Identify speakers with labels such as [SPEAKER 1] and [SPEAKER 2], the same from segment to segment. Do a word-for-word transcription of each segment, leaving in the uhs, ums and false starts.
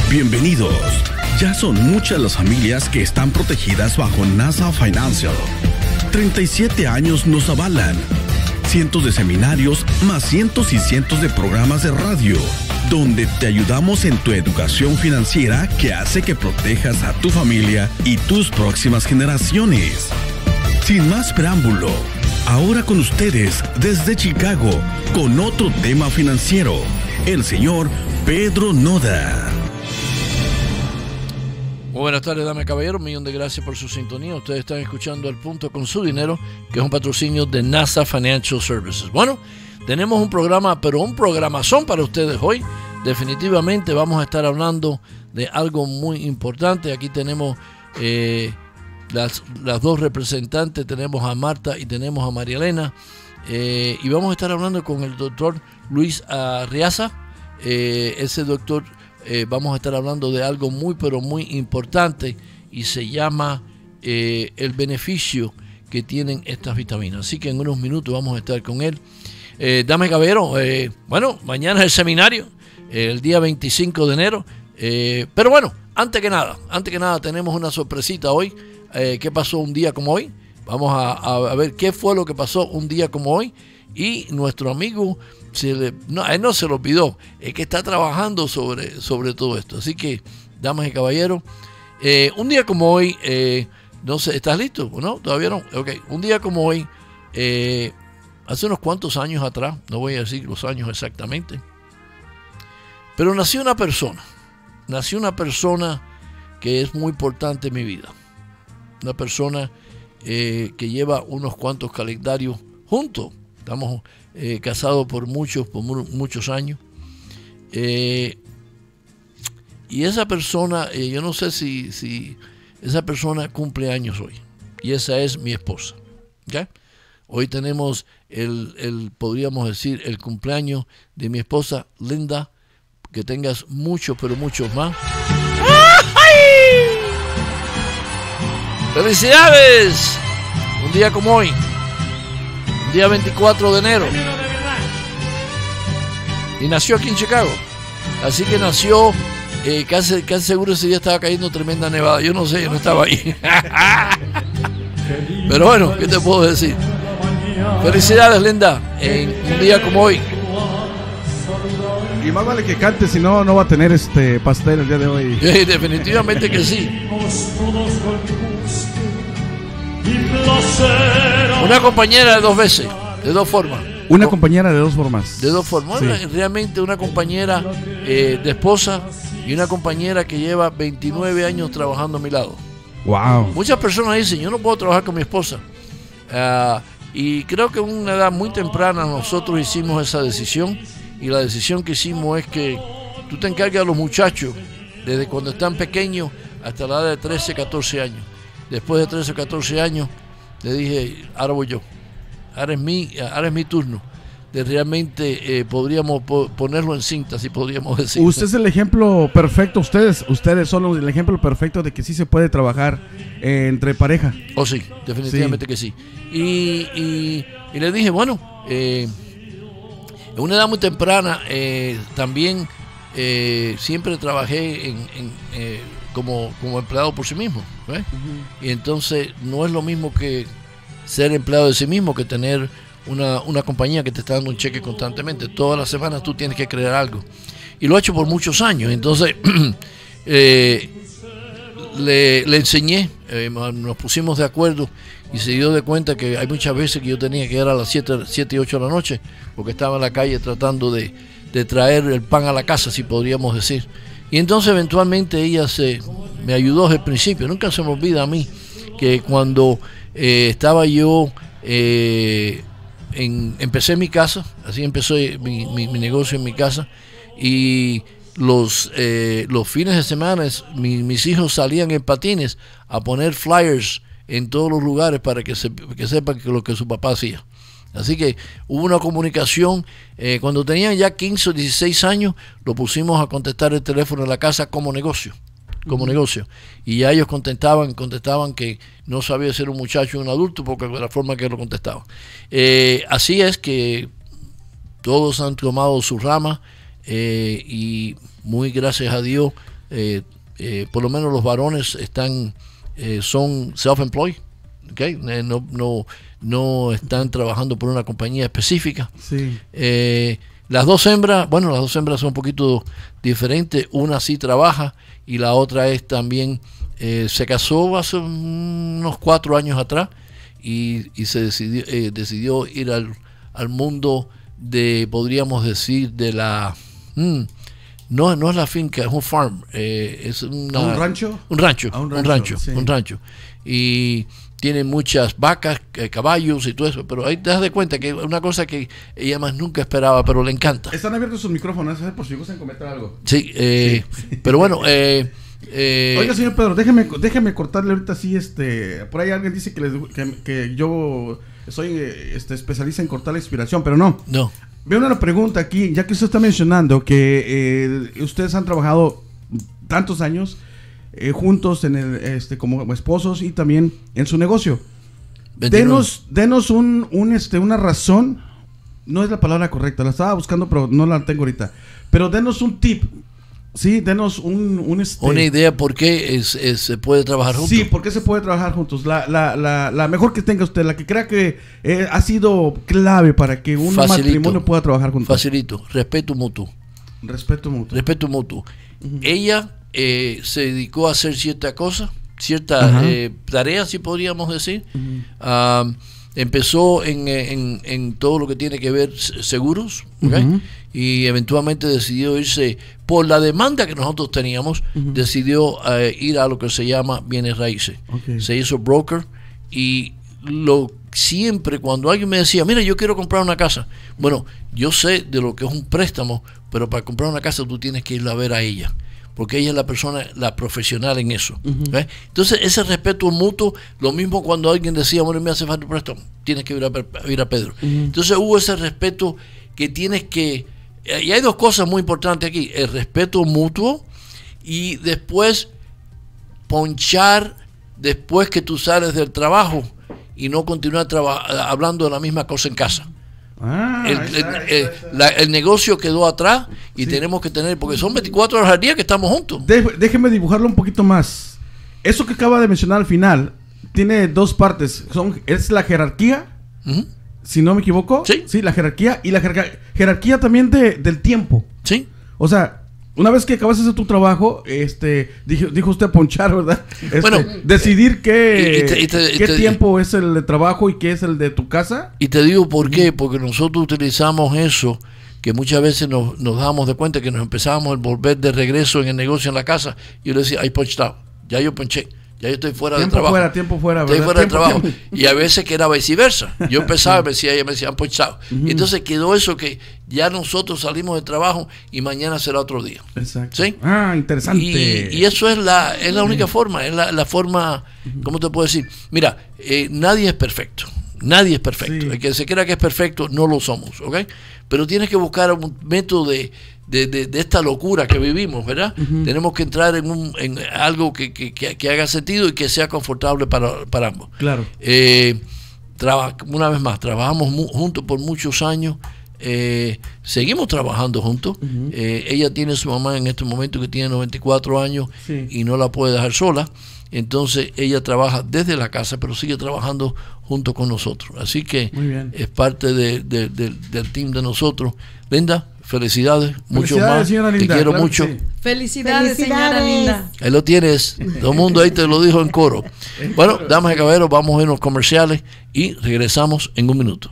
[SPEAKER 1] Bienvenidos. Ya son muchas las familias que están protegidas bajo NASA Financial. treinta y siete años nos avalan. Cientos de seminarios, más cientos y cientos de programas de radio, donde te ayudamos en tu educación financiera que hace que protejas a tu familia y tus próximas generaciones. Sin más preámbulo, ahora con ustedes desde Chicago, con otro tema financiero, el señor Pedro Noda.
[SPEAKER 2] Muy buenas tardes, dame caballero, un millón de gracias por su sintonía. Ustedes están escuchando El Punto con su dinero, que es un patrocinio de NASA Financial Services. Bueno, tenemos un programa, pero un programazón para ustedes hoy. Definitivamente vamos a estar hablando de algo muy importante. Aquí tenemos eh, las, las dos representantes, tenemos a Marta y tenemos a María Elena. Eh, y vamos a estar hablando con el doctor Luis Arriaza. Eh, ese doctor... Eh, vamos a estar hablando de algo muy pero muy importante y se llama eh, el beneficio que tienen estas vitaminas. Así que en unos minutos vamos a estar con él. Eh, dame caballero, eh, bueno, mañana es el seminario, eh, el día veinticinco de enero. Eh, pero bueno, antes que nada, antes que nada tenemos una sorpresita hoy. Eh, ¿Qué pasó un día como hoy? Vamos a, a, a ver qué fue lo que pasó un día como hoy. Y nuestro amigo... Se le, no, a él no se lo olvidó, es que está trabajando sobre, sobre todo esto. Así que, damas y caballeros, eh, un día como hoy, eh, no sé, ¿estás listo? ¿No? ¿Todavía no? Ok, un día como hoy, eh, hace unos cuantos años atrás, no voy a decir los años exactamente, pero nació una persona, nació una persona que es muy importante en mi vida. Una persona eh, que lleva unos cuantos calendarios juntos. Estamos eh, casados por muchos, por mu muchos años. Eh, y esa persona, eh, yo no sé si, si esa persona cumple años hoy. Y esa es mi esposa. ¿Okay? Hoy tenemos el, el, podríamos decir, el cumpleaños de mi esposa, Linda. Que tengas muchos, pero muchos más. ¡Ay! ¡Felicidades! Un día como hoy. Día veinticuatro de enero. Y nació aquí en Chicago. Así que nació, eh, casi, casi seguro ese día estaba cayendo tremenda nevada. Yo no sé, yo no estaba ahí. Pero bueno, ¿qué te puedo decir? Felicidades, Linda, en un día como hoy.
[SPEAKER 3] Y más vale que cante, si no, no va a tener este pastel el día de hoy.
[SPEAKER 2] Sí, definitivamente que sí. Una compañera de dos veces, de dos formas.
[SPEAKER 3] Una compañera de dos formas.
[SPEAKER 2] De dos formas.
[SPEAKER 3] Sí.
[SPEAKER 2] Realmente una compañera eh, de esposa y una compañera que lleva veintinueve años trabajando a mi lado.
[SPEAKER 3] Wow.
[SPEAKER 2] Muchas personas dicen, yo no puedo trabajar con mi esposa. Uh, y creo que en una edad muy temprana nosotros hicimos esa decisión. Y la decisión que hicimos es que tú te encargas de los muchachos desde cuando están pequeños hasta la edad de trece, catorce años. Después de trece o catorce años, le dije, ahora voy yo. Ahora es mi, ahora es mi turno. De realmente eh, podríamos po ponerlo en cinta, si podríamos decir.
[SPEAKER 3] Usted es el ejemplo perfecto, ustedes ustedes son el ejemplo perfecto de que sí se puede trabajar eh, entre pareja.
[SPEAKER 2] Oh, sí, definitivamente sí. Que sí. Y, y, y le dije, bueno, eh, en una edad muy temprana, eh, también eh, siempre trabajé en... en eh, Como, como empleado por sí mismo, ¿eh? Uh-huh. Y entonces no es lo mismo que ser empleado de sí mismo que tener una, una compañía que te está dando un cheque constantemente. Todas las semanas tú tienes que crear algo. Y lo he hecho por muchos años. Entonces eh, le, le enseñé, eh, nos pusimos de acuerdo y se dio de cuenta que hay muchas veces que yo tenía que ir a las siete y ocho de la noche porque estaba en la calle tratando de, de traer el pan a la casa, si podríamos decir. Y entonces eventualmente ella se me ayudó desde el principio. Nunca se me olvida a mí que cuando eh, estaba yo, eh, en, empecé mi casa, así empezó mi, mi, mi negocio en mi casa, y los, eh, los fines de semana mi, mis hijos salían en patines a poner flyers en todos los lugares para que, se, que sepan que lo que su papá hacía. Así que hubo una comunicación. Eh, cuando tenían ya quince o dieciséis años, lo pusimos a contestar el teléfono en la casa como negocio, como uh-huh. negocio. Y ya ellos contestaban, contestaban que no sabía ser un muchacho o un adulto porque de la forma que lo contestaban. Eh, así es que todos han tomado su rama eh, y muy gracias a Dios eh, eh, por lo menos los varones están eh, son self-employed, ¿okay? Eh, no, no, no están trabajando por una compañía específica.
[SPEAKER 3] Sí.
[SPEAKER 2] Eh, las dos hembras, bueno, las dos hembras son un poquito diferentes. Una sí trabaja y la otra es también, eh, se casó hace unos cuatro años atrás y, y se decidió, eh, decidió ir al, al mundo de, podríamos decir, de la... Mm, no, no es la finca, es un farm. Eh, es una,
[SPEAKER 3] ¿Un rancho?
[SPEAKER 2] Un rancho,
[SPEAKER 3] un
[SPEAKER 2] un
[SPEAKER 3] rancho,
[SPEAKER 2] rancho,
[SPEAKER 3] sí.
[SPEAKER 2] un rancho. Y tiene muchas vacas, eh, caballos y todo eso. Pero ahí te das de cuenta que es una cosa que ella más nunca esperaba, pero le encanta.
[SPEAKER 3] Están abiertos sus micrófonos, por si gustan comentar algo.
[SPEAKER 2] Sí, eh, sí. Pero bueno... Eh, Eh,
[SPEAKER 3] Oiga, señor Pedro, déjeme, déjeme cortarle ahorita así, este, por ahí alguien dice que, les, que, que yo soy este, especialista en cortar la inspiración, pero no.
[SPEAKER 2] No.
[SPEAKER 3] Veo una pregunta aquí, ya que usted está mencionando que eh, ustedes han trabajado tantos años eh, juntos en el, este, como esposos y también en su negocio. Denos, denos un, un, este, una razón, no es la palabra correcta, la estaba buscando pero no la tengo ahorita, pero denos un tip. Sí, denos un, un este...
[SPEAKER 2] una idea por qué es, es, se puede trabajar juntos.
[SPEAKER 3] Sí, por qué se puede trabajar juntos. La, la, la, la mejor que tenga usted, la que crea que eh, ha sido clave para que un Facilito. matrimonio pueda trabajar juntos.
[SPEAKER 2] Facilito, respeto mutuo.
[SPEAKER 3] Respeto mutuo.
[SPEAKER 2] Respeto mutuo. Uh-huh. Ella eh, se dedicó a hacer cierta cosa, cierta uh-huh. eh, tarea, si podríamos decir. Uh-huh. uh, empezó en, en, en todo lo que tiene que ver seguros, ¿okay? Uh-huh. Y eventualmente decidió irse por la demanda que nosotros teníamos. Uh-huh. Decidió uh, ir a lo que se llama bienes raíces. Okay. Se hizo broker y lo siempre cuando alguien me decía, mira, yo quiero comprar una casa, bueno, yo sé de lo que es un préstamo, pero para comprar una casa tú tienes que ir a ver a ella, porque ella es la persona, la profesional en eso. Uh-huh. ¿eh? Entonces ese respeto mutuo, lo mismo cuando alguien decía, bueno, me hace falta un préstamo, tienes que ir a, a, ir a Pedro. Uh-huh. Entonces hubo ese respeto que tienes que, y hay dos cosas muy importantes aquí, el respeto mutuo y después ponchar después que tú sales del trabajo y no continuar traba- hablando de la misma cosa en casa. Ah, el, el, está, el, está, está. La, el negocio quedó atrás y sí. tenemos que tener, porque son veinticuatro horas al día que estamos juntos.
[SPEAKER 3] De, déjeme dibujarlo un poquito más. Eso que acaba de mencionar al final tiene dos partes. Son, es la jerarquía, uh-huh. si no me equivoco.
[SPEAKER 2] Sí.
[SPEAKER 3] Sí, la jerarquía y la jerarquía, jerarquía también de, del tiempo.
[SPEAKER 2] Sí.
[SPEAKER 3] O sea, una vez que acabas de hacer tu trabajo, este, dijo, dijo usted ponchar, ¿verdad? Este,
[SPEAKER 2] bueno,
[SPEAKER 3] decidir qué,
[SPEAKER 2] y te, y te,
[SPEAKER 3] qué
[SPEAKER 2] y te,
[SPEAKER 3] tiempo es el de trabajo y qué es el de tu casa.
[SPEAKER 2] Y te digo por qué, porque nosotros utilizamos eso, que muchas veces nos, nos damos de cuenta que nos empezábamos a volver de regreso en el negocio en la casa. Y yo le decía, I punched out, ya yo ponché. Ya yo estoy fuera
[SPEAKER 3] tiempo
[SPEAKER 2] de trabajo.
[SPEAKER 3] Fuera, tiempo fuera,
[SPEAKER 2] Estoy
[SPEAKER 3] ¿verdad?
[SPEAKER 2] fuera
[SPEAKER 3] tiempo,
[SPEAKER 2] de trabajo.
[SPEAKER 3] Tiempo.
[SPEAKER 2] Y a veces que era viceversa. Yo empezaba y me decía, ella me decía, han ponchado. Uh-huh. Y entonces quedó eso que ya nosotros salimos de trabajo y mañana será otro día.
[SPEAKER 3] Exacto.
[SPEAKER 2] ¿Sí?
[SPEAKER 3] Ah, interesante.
[SPEAKER 2] Y, y eso es la, es la única forma, es la, la forma, ¿cómo te puedo decir? Mira, eh, nadie es perfecto. Nadie es perfecto. Sí. El que se crea que es perfecto, no lo somos, ¿ok? Pero tienes que buscar un método de, de, de, de esta locura que vivimos, ¿verdad? Uh-huh. Tenemos que entrar en, un, en algo que, que, que, que haga sentido y que sea confortable para, para ambos.
[SPEAKER 3] Claro.
[SPEAKER 2] Eh, traba, una vez más, trabajamos mu- juntos por muchos años. Eh, seguimos trabajando juntos. Uh-huh. Eh, ella tiene su mamá en este momento que tiene noventa y cuatro años, sí. y no la puede dejar sola. Entonces ella trabaja desde la casa, pero sigue trabajando junto con nosotros. Así que es parte de, de, de, del team de nosotros. Linda, felicidades, mucho más.
[SPEAKER 3] Linda,
[SPEAKER 2] te quiero
[SPEAKER 3] claro
[SPEAKER 2] mucho.
[SPEAKER 3] Sí.
[SPEAKER 4] Felicidades, felicidades, señora Linda.
[SPEAKER 2] Ahí lo tienes. Todo el mundo ahí te lo dijo en coro. Bueno, damas y caballeros, vamos a irnos comerciales y regresamos en un minuto.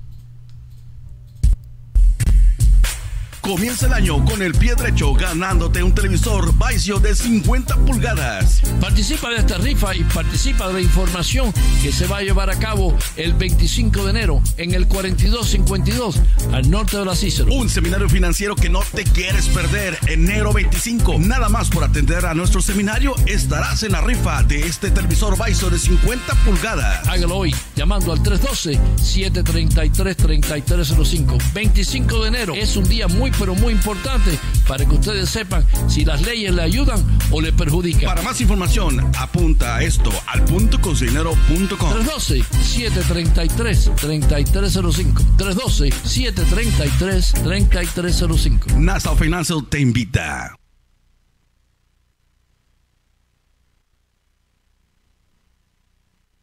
[SPEAKER 1] Comienza el año con el pie derecho ganándote un televisor Vizio de cincuenta pulgadas.
[SPEAKER 2] Participa de esta rifa y participa de la información que se va a llevar a cabo el veinticinco de enero en el cuarenta y dos cincuenta y dos al norte de la Cícero.
[SPEAKER 1] Un seminario financiero que no te quieres perder. Enero veinticinco. Nada más por atender a nuestro seminario estarás en la rifa de este televisor Vizio de cincuenta pulgadas.
[SPEAKER 2] Hágalo hoy llamando al tres uno dos, siete tres tres, tres tres cero cinco. veinticinco de enero es un día muy pero muy importante para que ustedes sepan si las leyes le ayudan o le perjudican.
[SPEAKER 1] Para más información, apunta a esto al punto con su dinero punto com.
[SPEAKER 2] tres uno dos, siete tres tres, tres tres cero cinco. tres uno dos, siete tres tres, tres tres cero cinco.
[SPEAKER 1] Nassau Financial te invita.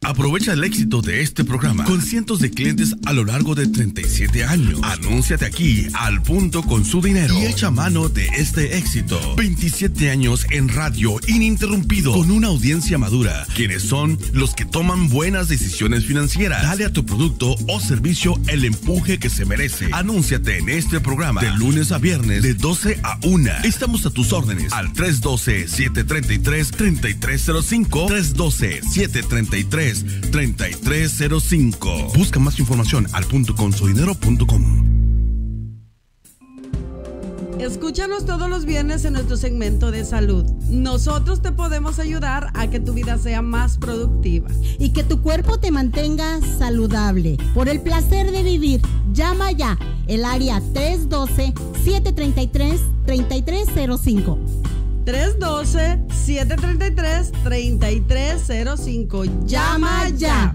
[SPEAKER 1] Aprovecha el éxito de este programa con cientos de clientes a lo largo de treinta y siete años. Anúnciate aquí al Punto con su dinero y echa mano de este éxito. veintisiete años en radio ininterrumpido con una audiencia madura, quienes son los que toman buenas decisiones financieras. Dale a tu producto o servicio el empuje que se merece. Anúnciate en este programa de lunes a viernes de doce a una. Estamos a tus órdenes al tres uno dos, siete tres tres, tres tres cero cinco, tres uno dos, siete tres tres, tres tres cero cinco. Busca más información al punto con su dinero punto com.
[SPEAKER 4] Escúchanos todos los viernes en nuestro segmento de salud. Nosotros te podemos ayudar a que tu vida sea más productiva
[SPEAKER 5] y que tu cuerpo te mantenga saludable. Por el placer de vivir, llama ya el área tres uno dos, siete tres tres, tres tres cero cinco.
[SPEAKER 4] tres uno dos, siete tres tres, tres tres cero cinco. Llama ya.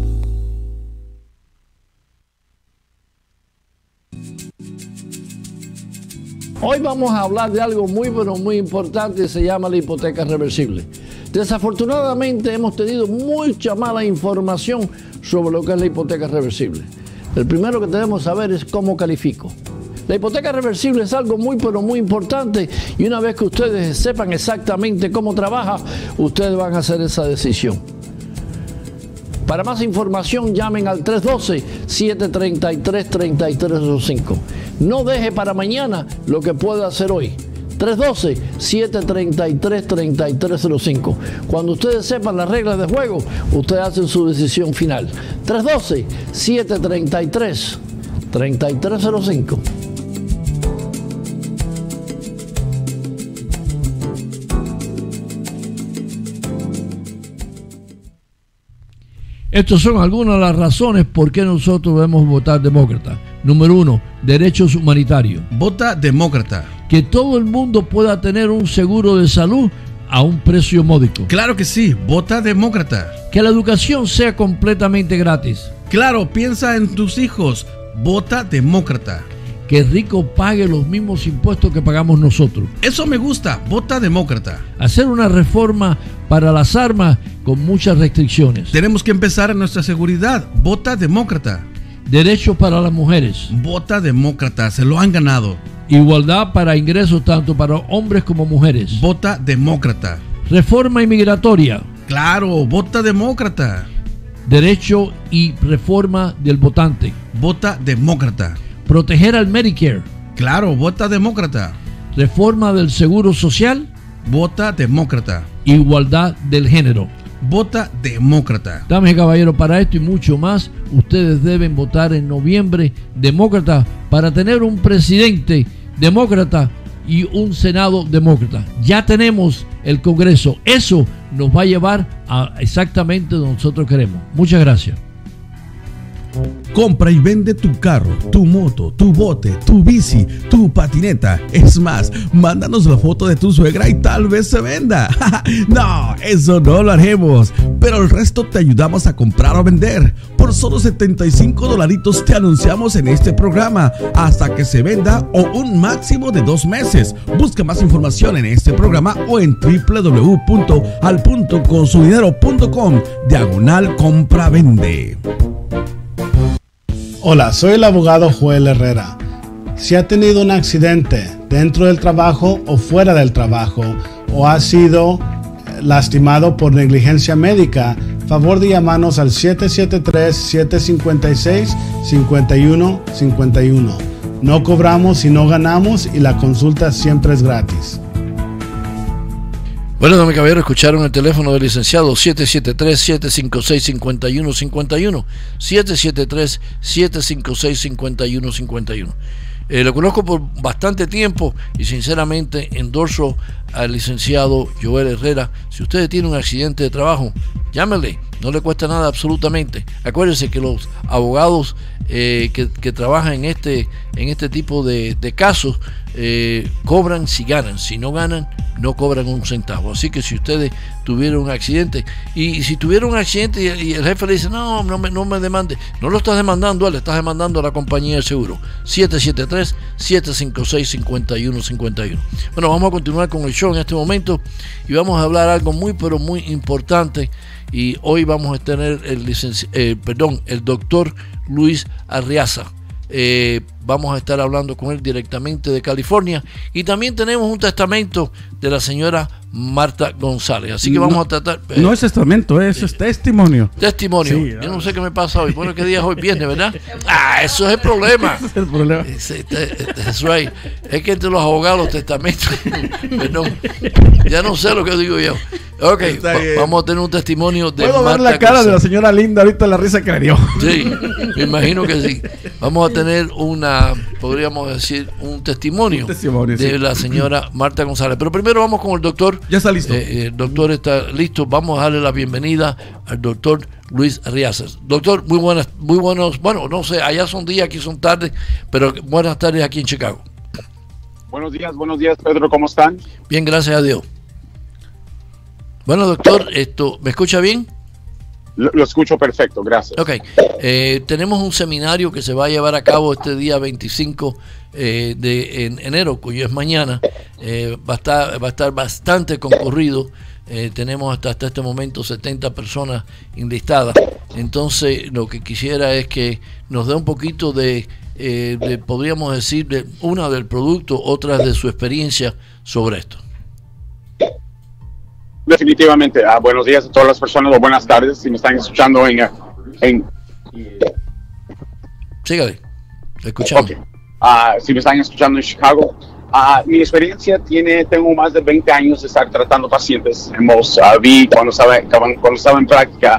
[SPEAKER 2] Hoy vamos a hablar de algo muy, pero muy importante, se llama la hipoteca reversible. Desafortunadamente hemos tenido mucha mala información sobre lo que es la hipoteca reversible. El primero que debemos saber es cómo califico. La hipoteca reversible es algo muy, pero muy importante, y una vez que ustedes sepan exactamente cómo trabaja, ustedes van a hacer esa decisión. Para más información, llamen al tres uno dos, siete tres tres, tres tres cero cinco. No deje para mañana lo que puede hacer hoy. tres uno dos, siete tres tres, tres tres cero cinco. Cuando ustedes sepan las reglas de juego, ustedes hacen su decisión final. tres uno dos, siete tres tres, tres tres cero cinco. Estas son algunas de las razones por qué nosotros debemos votar demócrata. Número uno, derechos humanitarios.
[SPEAKER 3] Vota demócrata.
[SPEAKER 2] Que todo el mundo pueda tener un seguro de salud a un precio módico.
[SPEAKER 3] Claro que sí, vota demócrata.
[SPEAKER 2] Que la educación sea completamente gratis.
[SPEAKER 3] Claro, piensa en tus hijos, vota demócrata.
[SPEAKER 2] Que el rico pague los mismos impuestos que pagamos nosotros.
[SPEAKER 3] Eso me gusta, vota demócrata.
[SPEAKER 2] Hacer una reforma para las armas con muchas restricciones.
[SPEAKER 3] Tenemos que empezar en nuestra seguridad, vota demócrata.
[SPEAKER 2] Derechos para las mujeres.
[SPEAKER 3] Vota demócrata, se lo han ganado.
[SPEAKER 2] Igualdad para ingresos tanto para hombres como mujeres.
[SPEAKER 3] Vota demócrata.
[SPEAKER 2] Reforma inmigratoria.
[SPEAKER 3] Claro, vota demócrata.
[SPEAKER 2] Derecho y reforma del votante.
[SPEAKER 3] Vota demócrata.
[SPEAKER 2] Proteger al Medicare.
[SPEAKER 3] Claro, vota demócrata.
[SPEAKER 2] Reforma del seguro social.
[SPEAKER 3] Vota demócrata.
[SPEAKER 2] Igualdad del género.
[SPEAKER 3] Vota demócrata.
[SPEAKER 2] Damas y caballeros, para esto y mucho más, ustedes deben votar en noviembre demócrata para tener un presidente demócrata y un senado demócrata. Ya tenemos el Congreso. Eso nos va a llevar a exactamente donde nosotros queremos. Muchas gracias.
[SPEAKER 1] Compra y vende tu carro, tu moto, tu bote, tu bici, tu patineta. Es más, mándanos la foto de tu suegra y tal vez se venda. No, eso no lo haremos. Pero el resto te ayudamos a comprar o vender. Por solo setenta y cinco dolaritos te anunciamos en este programa hasta que se venda o un máximo de dos meses. Busca más información en este programa o en w w w punto al punto con su dinero punto com diagonal compra vende.
[SPEAKER 6] Hola, soy el abogado Joel Herrera. Si ha tenido un accidente dentro del trabajo o fuera del trabajo o ha sido lastimado por negligencia médica, favor de llamarnos al siete siete tres, siete cinco seis, cinco uno cinco uno. No cobramos y no ganamos y la consulta siempre es gratis.
[SPEAKER 2] Bueno, damas y caballeros, escucharon el teléfono del licenciado siete siete tres, siete cinco seis, cinco uno cinco uno, siete siete tres, siete cinco seis, cinco uno cinco uno. Eh, lo conozco por bastante tiempo y sinceramente endorso al licenciado Joel Herrera. Si usted tiene un accidente de trabajo, llámele, no le cuesta nada absolutamente. Acuérdense que los abogados eh, que, que trabajan en este, en este tipo de, de casos eh, cobran si ganan, si no ganan no cobran un centavo. Así que si ustedes tuvieron un accidente y si tuvieron un accidente y, y el jefe le dice no, no me, no me demande, no lo estás demandando a él, le estás demandando a la compañía de seguro. Siete siete tres, siete cinco seis, cinco uno cinco uno. Bueno, vamos a continuar con el show en este momento y vamos a hablar algo muy pero muy importante, y hoy vamos a tener el licenci eh, perdón, el doctor Luis Arriaza. Eh, vamos a estar hablando con él directamente de California, y también tenemos un testamento de la señora Marta González, así que vamos
[SPEAKER 3] no,
[SPEAKER 2] a tratar eh,
[SPEAKER 3] no es testamento, eso es testimonio.
[SPEAKER 2] Testimonio. Sí, yo no sé qué me pasa hoy. Bueno, ¿qué día es hoy? Viernes, ¿verdad? Ah, eso es el problema.
[SPEAKER 3] Ese es el problema.
[SPEAKER 2] Ese, este, eso es, es que entre los abogados los testamentos perdón, ya no sé lo que digo yo. Ok, va, vamos a tener un testimonio de
[SPEAKER 3] Puedo
[SPEAKER 2] Marta
[SPEAKER 3] ver la cara
[SPEAKER 2] González.
[SPEAKER 3] de la señora Linda ahorita, la risa que le dio.
[SPEAKER 2] Sí, me imagino que sí. Vamos a tener una, podríamos decir, un testimonio, un testimonio de sí. la señora Marta González. Pero primero vamos con el doctor.
[SPEAKER 3] Ya está listo.
[SPEAKER 2] Eh, el doctor está listo. Vamos a darle la bienvenida al doctor Luis Arriaza. Doctor, muy buenas, muy buenos, bueno, no sé, allá son días, aquí son tardes, pero buenas tardes aquí en Chicago.
[SPEAKER 7] Buenos días, buenos días, Pedro, ¿cómo están?
[SPEAKER 2] Bien, gracias a Dios. Bueno, doctor, esto, ¿me escucha bien?
[SPEAKER 7] Lo, lo escucho perfecto, gracias.
[SPEAKER 2] Ok, eh, tenemos un seminario que se va a llevar a cabo este día veinticinco eh, de en enero, cuyo es mañana. Eh, va a estar, va a estar bastante concurrido. Eh, tenemos hasta, hasta este momento setenta personas enlistadas. Entonces, lo que quisiera es que nos dé un poquito de, eh, de podríamos decir, de una del producto, otra de su experiencia sobre esto.
[SPEAKER 7] Definitivamente. Uh, buenos días a todas las personas, o buenas tardes si me están escuchando en... en
[SPEAKER 2] Sígale, escuchamos.
[SPEAKER 7] Okay. Uh, si me están escuchando en Chicago, uh, mi experiencia tiene, tengo más de veinte años de estar tratando pacientes. Hemos, uh, vi cuando estaba, cuando estaba en práctica,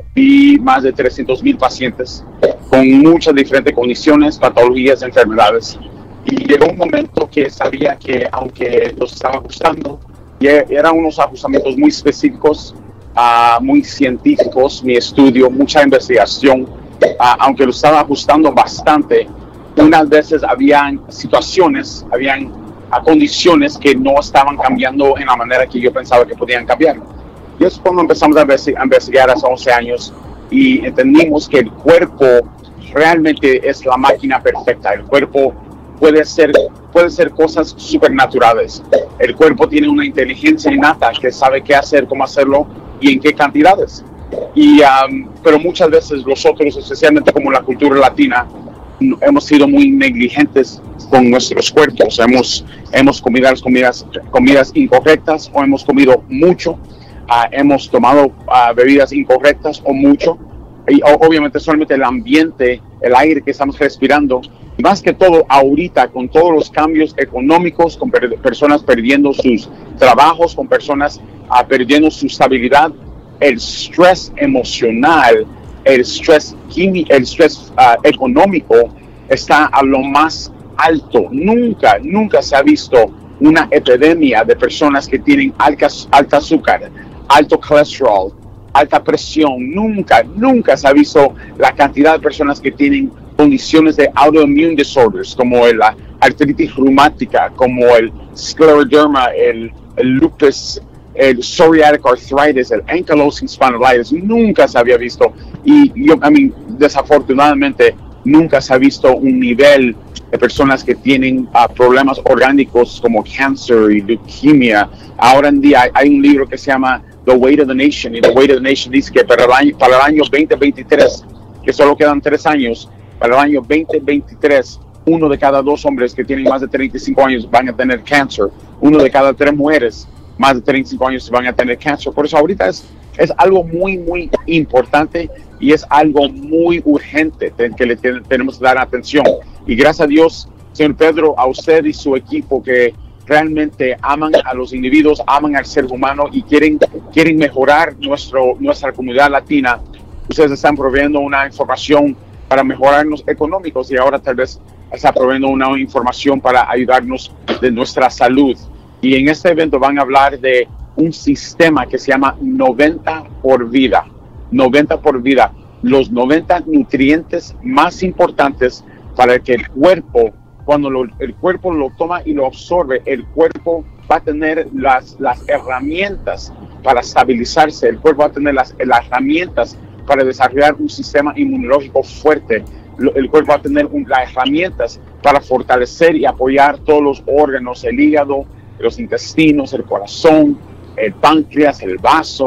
[SPEAKER 7] vi más de trescientos mil pacientes con muchas diferentes condiciones, patologías, enfermedades. Y llegó un momento que sabía que aunque los estaba ajustando, y eran unos ajustamientos muy específicos, uh, muy científicos, mi estudio, mucha investigación, uh, aunque lo estaba ajustando bastante, unas veces habían situaciones, habían uh, condiciones que no estaban cambiando en la manera que yo pensaba que podían cambiar. Y es cuando empezamos a investigar hace once años y entendimos que el cuerpo realmente es la máquina perfecta. El cuerpo puede ser, puede ser cosas supernaturales. El cuerpo tiene una inteligencia innata que sabe qué hacer, cómo hacerlo y en qué cantidades. Y, um, pero muchas veces nosotros, especialmente como la cultura latina, hemos sido muy negligentes con nuestros cuerpos. Hemos, hemos comido las comidas, comidas incorrectas o hemos comido mucho. Uh, hemos tomado uh, bebidas incorrectas o mucho. Y obviamente solamente el ambiente, el aire que estamos respirando, y más que todo ahorita con todos los cambios económicos, con per personas perdiendo sus trabajos, con personas uh, perdiendo su estabilidad, el estrés emocional, el estrés químico, el estrés uh, económico está a lo más alto. Nunca, nunca se ha visto una epidemia de personas que tienen alta, alta azúcar, alto colesterol, alta presión. Nunca, nunca se ha visto la cantidad de personas que tienen condiciones de autoimmune disorders, como la artritis reumática, como el scleroderma, el, el lupus, el psoriatic arthritis, el ankylosing spondylitis. Nunca se había visto, y yo, I mean, desafortunadamente, nunca se ha visto un nivel de personas que tienen uh, problemas orgánicos como cáncer y leucemia. Ahora en día hay, hay un libro que se llama The Weight of the Nation, y The Weight of the Nation dice que para el año, para el año veinte veintitrés, que solo quedan tres años, para el año veinte veintitrés, uno de cada dos hombres que tienen más de treinta y cinco años van a tener cáncer. Uno de cada tres mujeres más de treinta y cinco años van a tener cáncer. Por eso ahorita es, es algo muy, muy importante y es algo muy urgente que le ten, tenemos que dar atención. Y gracias a Dios, señor Pedro, a usted y su equipo que realmente aman a los individuos, aman al ser humano y quieren, quieren mejorar nuestro, nuestra comunidad latina. Ustedes están proveyendo una información para mejorarnos económicos y ahora tal vez está proveyendo una información para ayudarnos de nuestra salud. Y en este evento van a hablar de un sistema que se llama noventa por vida. noventa por vida. Los noventa nutrientes más importantes para que el cuerpo, cuando lo, el cuerpo lo toma y lo absorbe, el cuerpo va a tener las, las herramientas para estabilizarse. El cuerpo va a tener las, las herramientas para desarrollar un sistema inmunológico fuerte. El cuerpo va a tener un, las herramientas para fortalecer y apoyar todos los órganos, el hígado, los intestinos, el corazón, el páncreas, el vaso,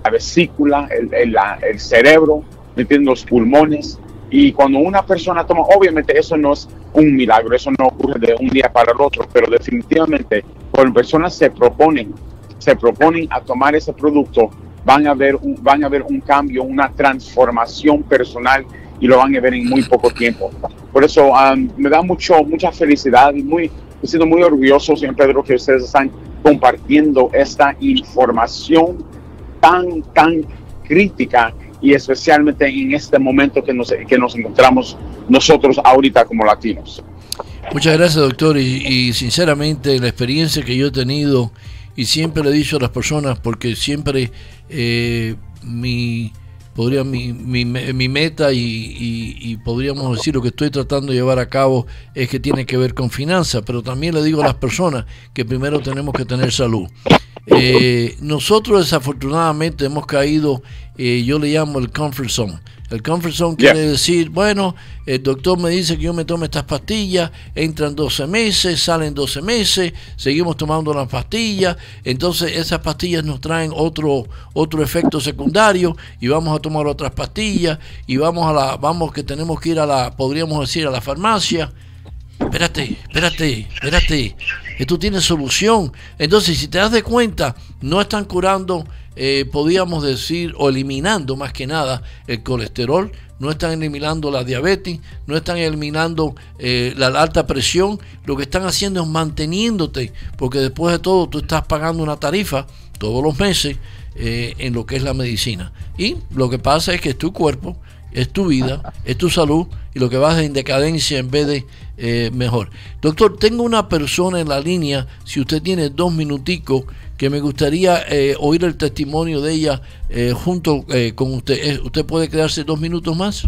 [SPEAKER 7] la vesícula, el, el, la, el cerebro, ¿me entiendes? Los pulmones. Y cuando una persona toma, obviamente eso no es un milagro, eso no ocurre de un día para el otro, pero definitivamente cuando personas se proponen, se proponen a tomar ese producto, van a ver un, van a ver un cambio, una transformación personal y lo van a ver en muy poco tiempo. Por eso um, me da mucho, mucha felicidad y muy, me siento muy orgulloso, señor Pedro, que ustedes están compartiendo esta información tan, tan crítica y especialmente en este momento que nos, que nos encontramos nosotros ahorita como latinos.
[SPEAKER 2] Muchas gracias, doctor, y, y sinceramente la experiencia que yo he tenido, y siempre le he dicho a las personas, porque siempre eh, mi, podría, mi, mi, mi meta y, y, y podríamos decir lo que estoy tratando de llevar a cabo es que tiene que ver con finanzas, pero también le digo a las personas que primero tenemos que tener salud. Eh, nosotros desafortunadamente hemos caído, eh, yo le llamo el comfort zone. El comfort zone yeah. quiere decir, bueno, el doctor me dice que yo me tome estas pastillas, entran doce meses, salen doce meses, seguimos tomando las pastillas, entonces esas pastillas nos traen otro otro efecto secundario y vamos a tomar otras pastillas y vamos a la, vamos que tenemos que ir a la, podríamos decir a la farmacia. Espérate, espérate, espérate, esto tiene solución. Entonces, si te das de cuenta, no están curando, eh, podríamos decir, o eliminando más que nada el colesterol, no están eliminando la diabetes, no están eliminando eh, la alta presión, lo que están haciendo es manteniéndote, porque después de todo tú estás pagando una tarifa todos los meses eh, en lo que es la medicina. Y lo que pasa es que tu cuerpo, es tu vida, es tu salud, y lo que vas en decadencia en vez de eh, mejor. Doctor, tengo una persona en la línea, si usted tiene dos minuticos, que me gustaría eh, oír el testimonio de ella eh, junto eh, con usted. ¿Usted puede quedarse dos minutos más?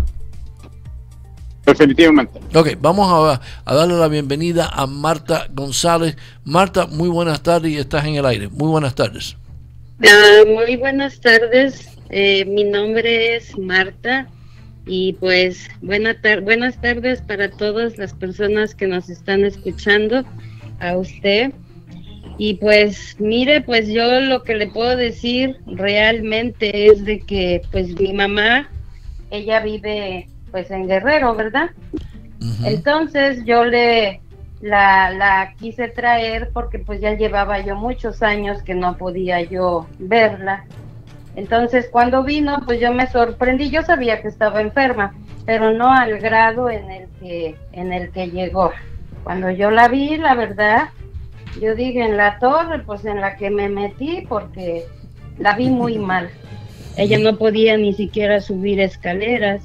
[SPEAKER 7] Definitivamente.
[SPEAKER 2] Ok, vamos a, a darle la bienvenida a Marta González. Marta, muy buenas tardes y estás en el aire. Muy buenas tardes.
[SPEAKER 8] Uh, muy buenas tardes. Eh, mi nombre es Marta. Y pues buena tar- buenas tardes para todas las personas que nos están escuchando, a usted. Y pues mire, pues yo lo que le puedo decir realmente es de que pues mi mamá, ella vive pues en Guerrero, ¿verdad? Uh-huh. Entonces yo le la, la quise traer porque pues ya llevaba yo muchos años que no podía yo verla. Entonces cuando vino pues yo me sorprendí, yo sabía que estaba enferma, pero no al grado en el que en el que llegó. Cuando yo la vi, la verdad, yo dije en la torre, pues en la que me metí, porque la vi muy mal. Ella no podía ni siquiera subir escaleras.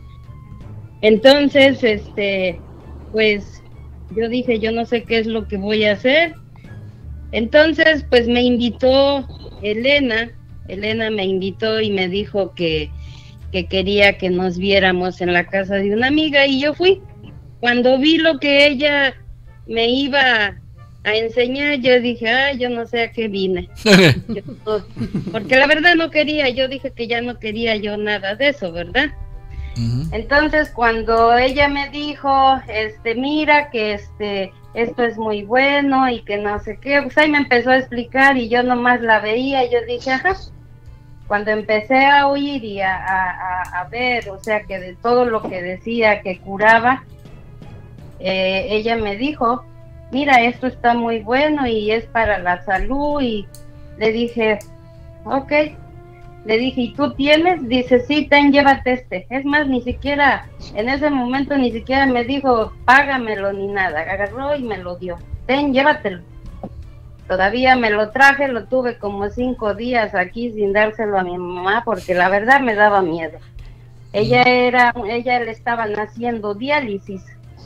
[SPEAKER 8] Entonces, este, pues yo dije, yo no sé qué es lo que voy a hacer. Entonces, pues me invitó Elena. Elena me invitó y me dijo que, que quería que nos viéramos en la casa de una amiga y yo fui. Cuando vi lo que ella me iba a enseñar, yo dije, ah, yo no sé a qué vine. yo, porque la verdad no quería, yo dije que ya no quería yo nada de eso, ¿verdad? Uh-huh. Entonces cuando ella me dijo, este, mira que este... esto es muy bueno y que no sé qué, pues ahí me empezó a explicar y yo nomás la veía y yo dije, ajá. Cuando empecé a oír y a, a, a ver, o sea, que de todo lo que decía que curaba, eh, ella me dijo, mira, esto está muy bueno y es para la salud, y le dije, ok, le dije, ¿y tú tienes? Dice, sí, ten, llévate este. Es más, ni siquiera, en ese momento ni siquiera me dijo, págamelo ni nada, agarró y me lo dio, ten, llévatelo. Todavía me lo traje, lo tuve como cinco días aquí sin dárselo a mi mamá, porque la verdad me daba miedo. Ella era, ella le estaban haciendo diálisis.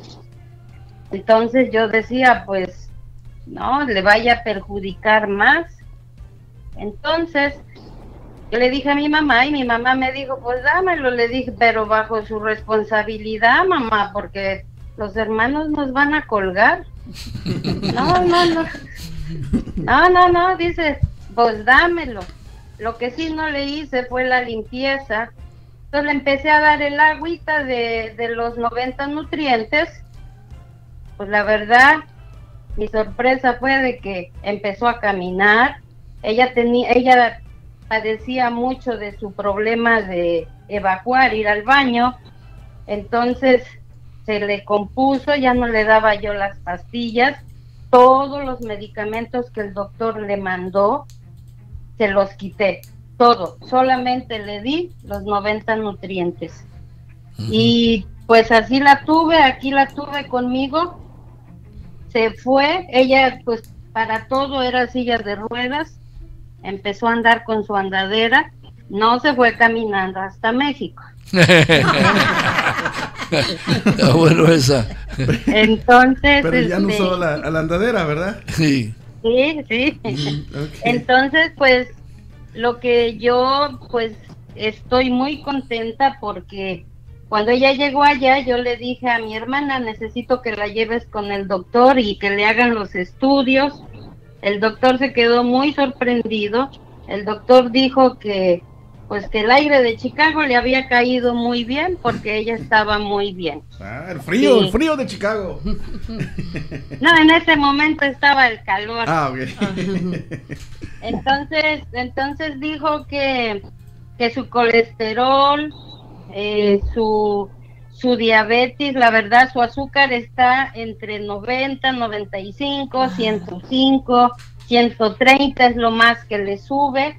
[SPEAKER 8] Entonces yo decía, pues, no, le vaya a perjudicar más. Entonces, yo le dije a mi mamá y mi mamá me dijo, pues dámelo, le dije, pero bajo su responsabilidad, mamá, porque los hermanos nos van a colgar. No, no, no. No, no, no, dice, pues dámelo. Lo que sí no le hice fue la limpieza. Entonces le empecé a dar el agüita de, de los noventa nutrientes. Pues la verdad, mi sorpresa fue de que empezó a caminar. Ella tenía, ella padecía mucho de su problema de evacuar, ir al baño. Entonces se le compuso, ya no le daba yo las pastillas, todos los medicamentos que el doctor le mandó, se los quité, todo, solamente le di los noventa nutrientes. Uh-huh. Y pues así la tuve, aquí la tuve conmigo, se fue, ella pues para todo era silla de ruedas, empezó a andar con su andadera, no se fue caminando hasta México.
[SPEAKER 2] Está bueno esa.
[SPEAKER 8] Entonces,
[SPEAKER 3] pero ya no
[SPEAKER 8] este,
[SPEAKER 3] usó la, la andadera, ¿verdad?
[SPEAKER 2] Sí.
[SPEAKER 8] Sí, sí.
[SPEAKER 3] Mm, okay.
[SPEAKER 8] Entonces, pues, lo que yo, pues, estoy muy contenta porque cuando ella llegó allá, yo le dije a mi hermana, necesito que la lleves con el doctor y que le hagan los estudios. El doctor se quedó muy sorprendido. El doctor dijo que pues que el aire de Chicago le había caído muy bien porque ella estaba muy bien.
[SPEAKER 3] Ah, el frío,
[SPEAKER 8] sí.
[SPEAKER 3] el frío de Chicago.
[SPEAKER 8] No, en ese momento estaba el calor.
[SPEAKER 3] Ah, ok.
[SPEAKER 8] Entonces, entonces dijo que, que su colesterol, eh, su, su diabetes, la verdad, su azúcar está entre noventa, noventa y cinco, ciento cinco, ciento treinta es lo más que le sube.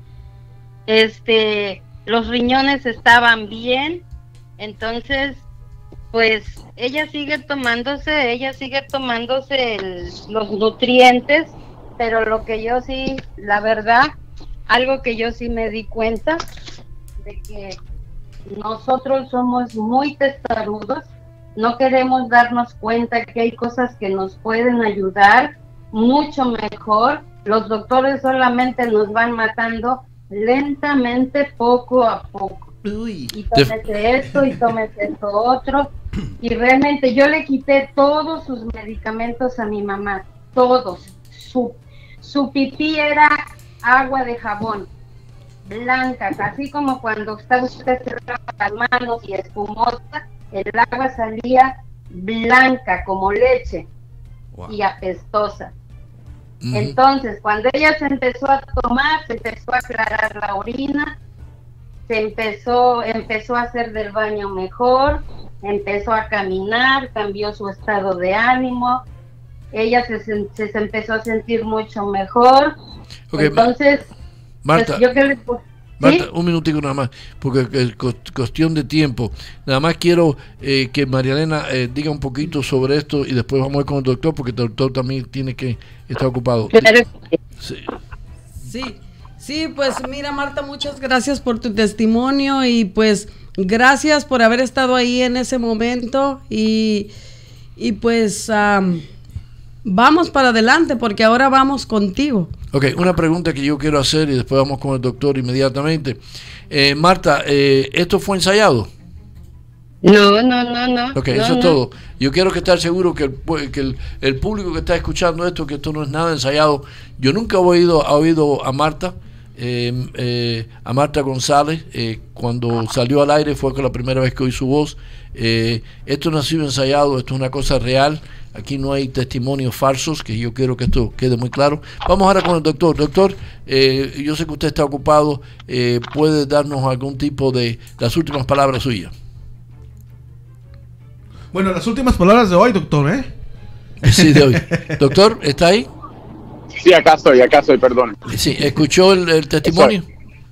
[SPEAKER 8] Este, los riñones estaban bien, entonces, pues, ella sigue tomándose, ella sigue tomándose el, los nutrientes, pero lo que yo sí, la verdad, algo que yo sí me di cuenta, de que nosotros somos muy testarudos, no queremos darnos cuenta que hay cosas que nos pueden ayudar mucho mejor, los doctores solamente nos van matando lentamente, poco a poco. Uy. Y tómese esto y tómese esto otro. Y realmente yo le quité todos sus medicamentos a mi mamá, todos. Su, su pipí era agua de jabón, blanca, así como cuando está usted se lava las manos y espumosa, el agua salía blanca como leche. Wow. Y apestosa. Uh-huh. Entonces, cuando ella se empezó a tomar, se empezó a aclarar la orina, se empezó, empezó a hacer del baño mejor, empezó a caminar, cambió su estado de ánimo, ella se, se, se empezó a sentir mucho mejor. Okay, entonces,
[SPEAKER 2] Marta,
[SPEAKER 8] pues, yo que le, ¿sí?
[SPEAKER 2] Marta, un minutico nada más, porque es cuestión de tiempo. Nada más quiero eh, que María Elena eh, diga un poquito sobre esto y después vamos a ir con el doctor, porque el doctor también tiene que estar ocupado.
[SPEAKER 4] Sí. Sí, sí, pues mira, Marta, muchas gracias por tu testimonio y pues gracias por haber estado ahí en ese momento y, y pues um, vamos para adelante porque ahora vamos contigo.
[SPEAKER 2] Ok, una pregunta que yo quiero hacer y después vamos con el doctor inmediatamente. Eh, Marta, eh, ¿esto fue ensayado?
[SPEAKER 8] No, no, no, no.
[SPEAKER 2] Ok,
[SPEAKER 8] no,
[SPEAKER 2] eso
[SPEAKER 8] no.
[SPEAKER 2] es todo. Yo quiero que estar seguro que, el, que el, el público que está escuchando esto, que esto no es nada ensayado. Yo nunca he oído, he oído a Marta, eh, eh, a Marta González, eh, cuando salió al aire fue con la primera vez que oí su voz. Eh, esto no ha sido ensayado, esto es una cosa real. Aquí no hay testimonios falsos, que yo quiero que esto quede muy claro. Vamos ahora con el doctor. Doctor, eh, yo sé que usted está ocupado, eh, ¿puede darnos algún tipo de las últimas palabras suyas?
[SPEAKER 3] Bueno, las últimas palabras de hoy, doctor, ¿eh?
[SPEAKER 2] Sí, de hoy. Doctor, ¿está ahí?
[SPEAKER 7] Sí, acá estoy, acá estoy, perdón.
[SPEAKER 2] Sí, ¿escuchó el, el testimonio?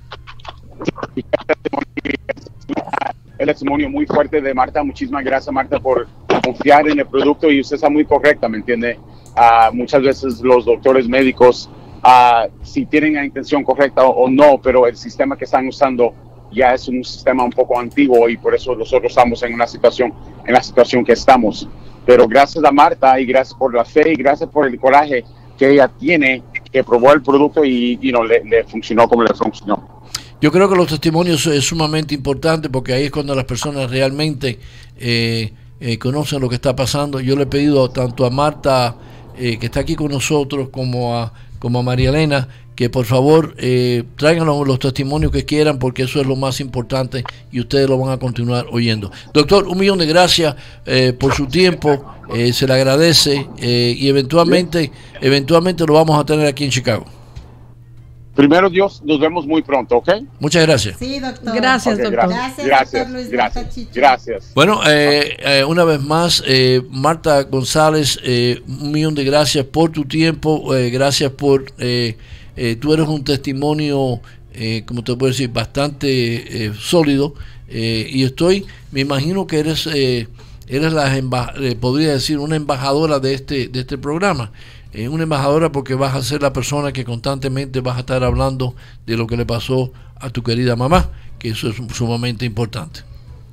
[SPEAKER 7] El testimonio muy fuerte de Marta. Muchísimas gracias, Marta, por confiar en el producto y usted está muy correcta, ¿me entiende? Uh, muchas veces los doctores médicos, uh, si tienen la intención correcta o, o no, pero el sistema que están usando ya es un sistema un poco antiguo y por eso nosotros estamos en una situación, en la situación que estamos. Pero gracias a Marta y gracias por la fe y gracias por el coraje que ella tiene, que probó el producto y, y no, le, le funcionó como le funcionó.
[SPEAKER 2] Yo creo que los testimonios es sumamente importante porque ahí es cuando las personas realmente eh, eh, conocen lo que está pasando. Yo le he pedido tanto a Marta, eh, que está aquí con nosotros, como a, como a María Elena, que por favor eh, traigan los, los testimonios que quieran porque eso es lo más importante y ustedes lo van a continuar oyendo. Doctor, un millón de gracias eh, por su tiempo, eh, se le agradece eh, y eventualmente, eventualmente lo vamos a tener aquí en Chicago.
[SPEAKER 7] primero Dios, nos vemos muy pronto, ¿ok?
[SPEAKER 2] Muchas gracias.
[SPEAKER 5] Sí, doctor.
[SPEAKER 4] Gracias,
[SPEAKER 7] Okay,
[SPEAKER 4] doctor.
[SPEAKER 7] Gracias,
[SPEAKER 5] Gracias,
[SPEAKER 7] gracias,
[SPEAKER 5] doctor Luis
[SPEAKER 7] gracias,
[SPEAKER 5] Marta
[SPEAKER 7] gracias.
[SPEAKER 2] Bueno, eh, eh, una vez más, eh, Marta González, eh, un millón de gracias por tu tiempo, eh, gracias por, eh, eh, tú eres un testimonio, eh, como te puedo decir, bastante eh, sólido, eh, y estoy, me imagino que eres, eh, eres la, emba- eh, podría decir, una embajadora de este, de este programa. Eh, una embajadora porque vas a ser la persona que constantemente vas a estar hablando de lo que le pasó a tu querida mamá, que eso es sumamente importante.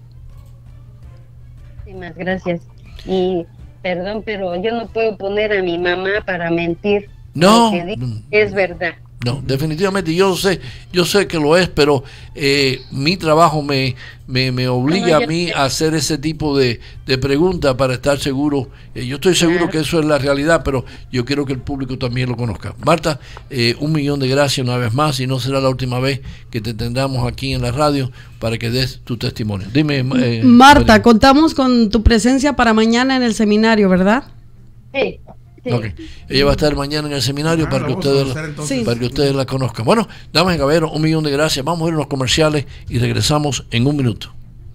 [SPEAKER 8] Muchísimas gracias. Y perdón, pero yo no puedo poner a mi mamá para mentir.
[SPEAKER 2] No,
[SPEAKER 8] Lo que dice es verdad.
[SPEAKER 2] no, definitivamente yo sé, yo sé que lo es, pero eh, mi trabajo me, me, me obliga
[SPEAKER 8] No,
[SPEAKER 2] a
[SPEAKER 8] yo
[SPEAKER 2] mí
[SPEAKER 8] sé.
[SPEAKER 2] a hacer ese tipo de, de preguntas para estar seguro. Eh, yo estoy seguro
[SPEAKER 8] Claro.
[SPEAKER 2] que eso es la realidad, pero yo quiero que el público también lo conozca. Marta, eh, un millón de gracias una vez más, y no será la última vez que te tendremos aquí en la radio para que des tu testimonio. Dime, eh,
[SPEAKER 4] Marta,
[SPEAKER 2] María.
[SPEAKER 4] contamos con tu presencia para mañana en el seminario, ¿verdad?
[SPEAKER 8] Sí, sí.
[SPEAKER 2] Ok. Ella va a estar mañana en el seminario
[SPEAKER 3] Ah,
[SPEAKER 2] para,
[SPEAKER 3] la
[SPEAKER 2] que
[SPEAKER 3] vamos a
[SPEAKER 2] ustedes,
[SPEAKER 3] conocer, entonces.
[SPEAKER 4] Sí.
[SPEAKER 2] para que ustedes la conozcan. Bueno, damas y caballeros, un millón de gracias. Vamos a ir a los comerciales y regresamos en un minuto.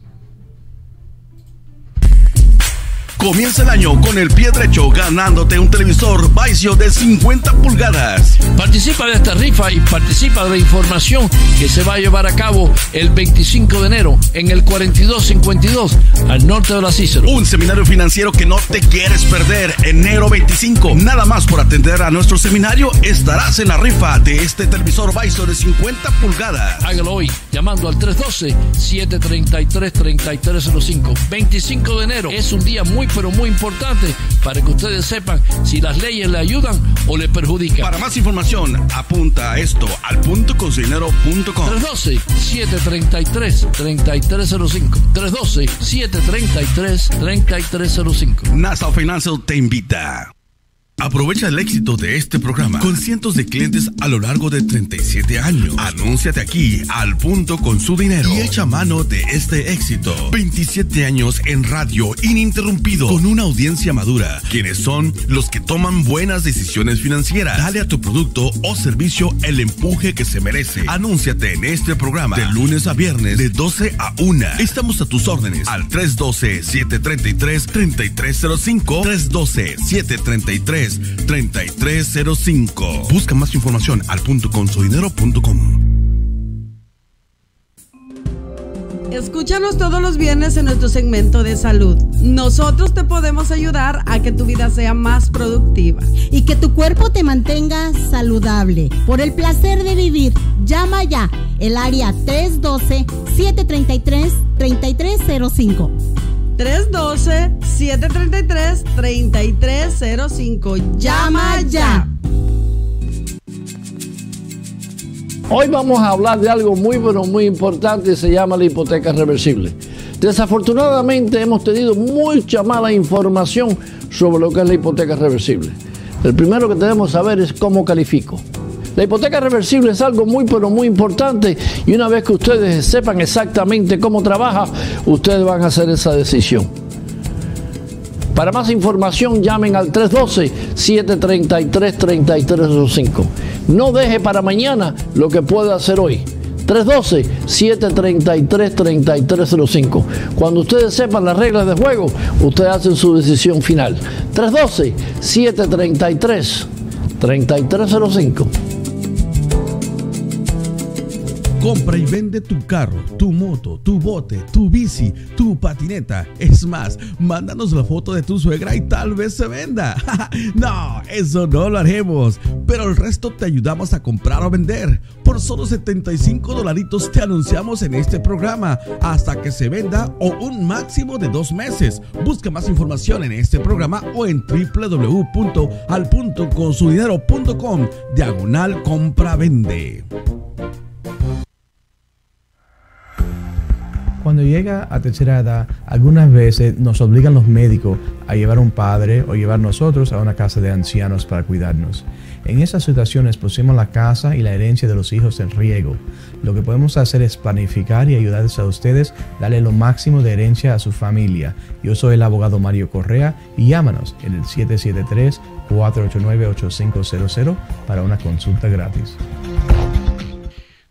[SPEAKER 1] Comienza el año con el pie derecho ganándote un televisor Vizio de cincuenta pulgadas.
[SPEAKER 2] Participa de esta rifa y participa de la información que se va a llevar a cabo el veinticinco de enero en el cuarenta y dos cincuenta y dos al norte de la Cícero.
[SPEAKER 1] Un seminario financiero que no te quieres perder. Enero veinticinco. Nada más por atender a nuestro seminario estarás en la rifa de este televisor Vizio de cincuenta pulgadas.
[SPEAKER 2] Hágalo hoy llamando al tres uno dos, siete tres tres, tres tres cero cinco. veinticinco de enero es un día muy pero muy importante para que ustedes sepan si las leyes le ayudan o le perjudican.
[SPEAKER 1] Para más información, apunta a esto al punto con su dinero punto com.
[SPEAKER 2] tres uno dos, siete tres tres, tres tres cero cinco. tres uno dos, siete tres tres, tres tres cero cinco.
[SPEAKER 1] NASA Financial te invita. Aprovecha el éxito de este programa con cientos de clientes a lo largo de treinta y siete años. Anúnciate aquí al punto con su dinero y echa mano de este éxito. veintisiete años en radio ininterrumpido con una audiencia madura, quienes son los que toman buenas decisiones financieras. Dale a tu producto o servicio el empuje que se merece. Anúnciate en este programa de lunes a viernes de doce a una. Estamos a tus órdenes al tres uno dos, siete tres tres, tres tres cero cinco. tres uno dos, siete tres tres, tres tres cero cinco. Busca más información al punto con su dinero punto com.
[SPEAKER 4] Escúchanos todos los viernes en nuestro segmento de salud. Nosotros te podemos ayudar a que tu vida sea más productiva.
[SPEAKER 5] Y que tu cuerpo te mantenga saludable. Por el placer de vivir, llama ya el área tres uno dos, siete tres tres, tres tres cero cinco.
[SPEAKER 4] tres uno dos, siete tres tres, tres tres cero cinco. Llama ya.
[SPEAKER 2] Hoy vamos a hablar de algo muy bueno, muy importante, se llama la hipoteca reversible. Desafortunadamente hemos tenido mucha mala información sobre lo que es la hipoteca reversible. El primero que debemos saber es cómo califico. La hipoteca reversible es algo muy pero muy importante, y una vez que ustedes sepan exactamente cómo trabaja, ustedes van a hacer esa decisión. Para más información llamen al tres uno dos, siete tres tres, tres tres cero cinco. No deje para mañana lo que puede hacer hoy. tres uno dos, siete tres tres, tres tres cero cinco. Cuando ustedes sepan las reglas de juego, ustedes hacen su decisión final. tres uno dos, siete tres tres, tres tres cero cinco.
[SPEAKER 3] Compra y vende tu carro, tu moto, tu bote, tu bici, tu patineta. Es más, mándanos la foto de tu suegra y tal vez se venda. No, eso no lo haremos. Pero el resto te ayudamos a comprar o vender. Por solo setenta y cinco dolaritos te anunciamos en este programa hasta que se venda o un máximo de dos meses. Busca más información en este programa o en w w w punto al punto con su dinero punto com diagonal compra vende.
[SPEAKER 9] Cuando llega a tercera edad, algunas veces nos obligan los médicos a llevar a un padre o llevar nosotros a una casa de ancianos para cuidarnos. En esas situaciones pusimos la casa y la herencia de los hijos en riesgo. Lo que podemos hacer es planificar y ayudarles a ustedes, darle lo máximo de herencia a su familia. Yo soy el abogado Mario Correa y llámanos en el siete siete tres, cuatro ocho nueve, ocho cinco cero cero para una consulta gratis.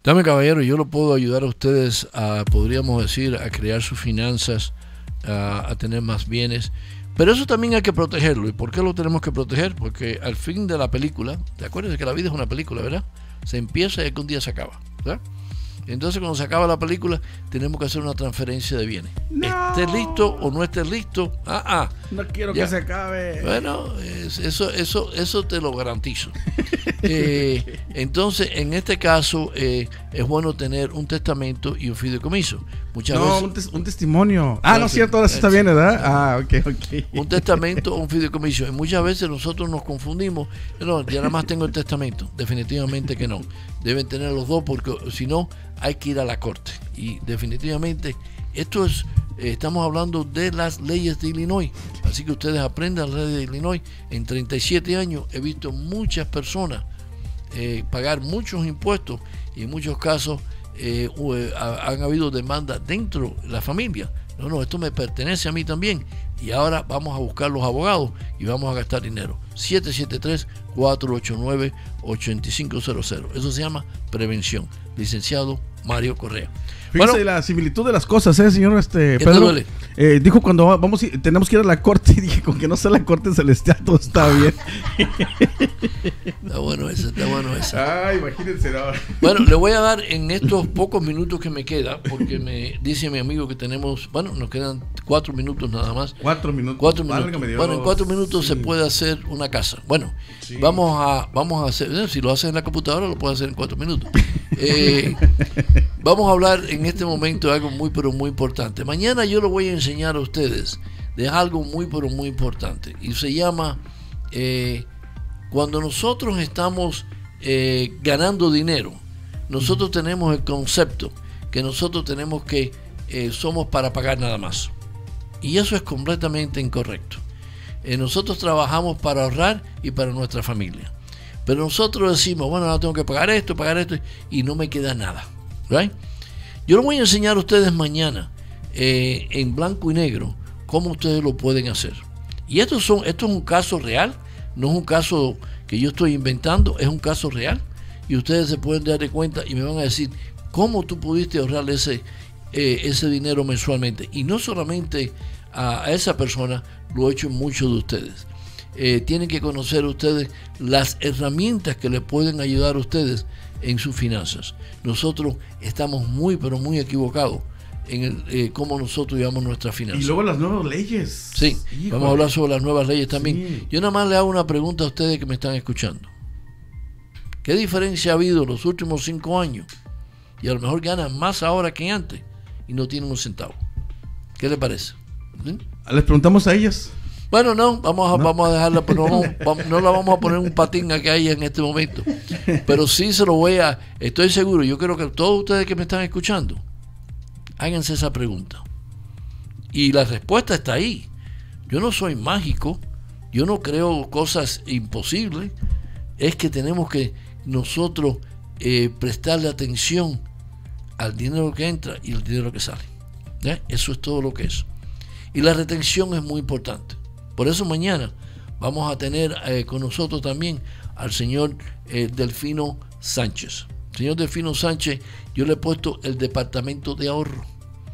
[SPEAKER 2] Dame, caballero, yo lo puedo ayudar a ustedes a, podríamos decir, a crear sus finanzas, a, a tener más bienes. Pero eso también hay que protegerlo. ¿Y por qué lo tenemos que proteger? Porque al fin de la película, ¿te acuerdas de que la vida es una película, verdad? Se empieza y algún día se acaba, ¿verdad? Entonces, cuando se acaba la película, tenemos que hacer una transferencia de bienes. No. Estés listo o no estés listo. Ah, ah.
[SPEAKER 3] No quiero
[SPEAKER 2] ya.
[SPEAKER 3] que se acabe.
[SPEAKER 2] Bueno, es, eso, eso, eso te lo garantizo. eh, entonces, en este caso, eh, es bueno tener un testamento y un fideicomiso. Muchas
[SPEAKER 3] no,
[SPEAKER 2] veces,
[SPEAKER 3] un, tes un testimonio. Ah, no es cierto, ahora sí está bien, ¿verdad? Ah, ok, ok.
[SPEAKER 2] Un testamento o un fideicomiso. Y muchas veces nosotros nos confundimos. No, ya nada más tengo el testamento. Definitivamente que no. Deben tener los dos porque si no, hay que ir a la corte. Y definitivamente, esto es, eh, estamos hablando de las leyes de Illinois. Así que ustedes aprendan las leyes de Illinois. En treinta y siete años he visto muchas personas eh, pagar muchos impuestos y en muchos casos eh, eh, han habido demandas dentro de la familia. No, no, esto me pertenece a mí también. Y ahora vamos a buscar los abogados y vamos a gastar dinero. siete siete tres, cuatro ocho nueve, ocho cinco cero cero. Eso se llama prevención. Licenciado Mario Correa.
[SPEAKER 3] Fíjese
[SPEAKER 2] Bueno,
[SPEAKER 3] la similitud de las cosas, ¿eh, señor este,
[SPEAKER 2] ¿qué te
[SPEAKER 3] Pedro?
[SPEAKER 2] duele?
[SPEAKER 3] Eh, dijo cuando vamos, tenemos que ir a la corte, y dije, con que no sea la corte celestial, todo está bien.
[SPEAKER 2] Está bueno ese, está bueno ese.
[SPEAKER 3] Ah, imagínense ahora.
[SPEAKER 2] Bueno, le voy a dar en estos pocos minutos que me queda, porque me dice mi amigo que tenemos, bueno, nos quedan cuatro minutos nada más.
[SPEAKER 3] Cuatro minutos.
[SPEAKER 2] Cuatro minutos.
[SPEAKER 3] Válgame Dios.
[SPEAKER 2] Bueno, en cuatro minutos
[SPEAKER 3] Sí.
[SPEAKER 2] se puede hacer una casa. Bueno,
[SPEAKER 3] Sí.
[SPEAKER 2] vamos a vamos a hacer, eh, si lo haces en la computadora lo puedes hacer en cuatro minutos. Eh, vamos a hablar en este momento de algo muy pero muy importante. Mañana yo lo voy a enseñar a ustedes de algo muy pero muy importante y se llama eh, cuando nosotros estamos eh, ganando dinero, nosotros tenemos el concepto que nosotros tenemos que eh, somos para pagar nada más. Y eso es completamente incorrecto. Eh, nosotros trabajamos para ahorrar y para nuestra familia. Pero nosotros decimos, bueno, ahora tengo que pagar esto, pagar esto, y no me queda nada. ¿Right? Yo les voy a enseñar a ustedes mañana, eh, en blanco y negro, cómo ustedes lo pueden hacer. Y esto, son, esto es un caso real, no es un caso que yo estoy inventando, es un caso real. Y ustedes se pueden dar de cuenta y me van a decir cómo tú pudiste ahorrar ese, eh, ese dinero mensualmente. Y no solamente a, a esa persona, lo he hecho muchos de ustedes. Eh, tienen que conocer ustedes las herramientas que les pueden ayudar a ustedes en sus finanzas. Nosotros estamos muy pero muy equivocados en el, eh, cómo nosotros llevamos nuestras finanzas.
[SPEAKER 3] Y luego las nuevas leyes.
[SPEAKER 2] Sí,
[SPEAKER 3] Híjole.
[SPEAKER 2] vamos a hablar sobre las nuevas leyes también.
[SPEAKER 3] Sí.
[SPEAKER 2] Yo nada más le hago una pregunta a ustedes que me están escuchando. ¿Qué diferencia ha habido en los últimos cinco años? Y a lo mejor ganan más ahora que antes y no tienen un centavo. ¿Qué les parece? ¿Sí?
[SPEAKER 3] Les preguntamos a ellas.
[SPEAKER 2] Bueno, no, vamos a,
[SPEAKER 3] ¿No?
[SPEAKER 2] vamos a dejarla, pero no, vamos- no la vamos a poner un patín a que hay en este momento. Pero sí se lo voy a, estoy seguro, yo creo que todos ustedes que me están escuchando, háganse esa pregunta. Y la respuesta está ahí. Yo no soy mágico, yo no creo cosas imposibles, es que tenemos que nosotros eh, prestarle atención al dinero que entra y al dinero que sale. ¿Ya? Eso es todo lo que es. Y la retención es muy importante. Por eso mañana vamos a tener eh, con nosotros también al señor eh, Delfino Sánchez. Señor Delfino Sánchez, yo le he puesto el departamento de ahorro.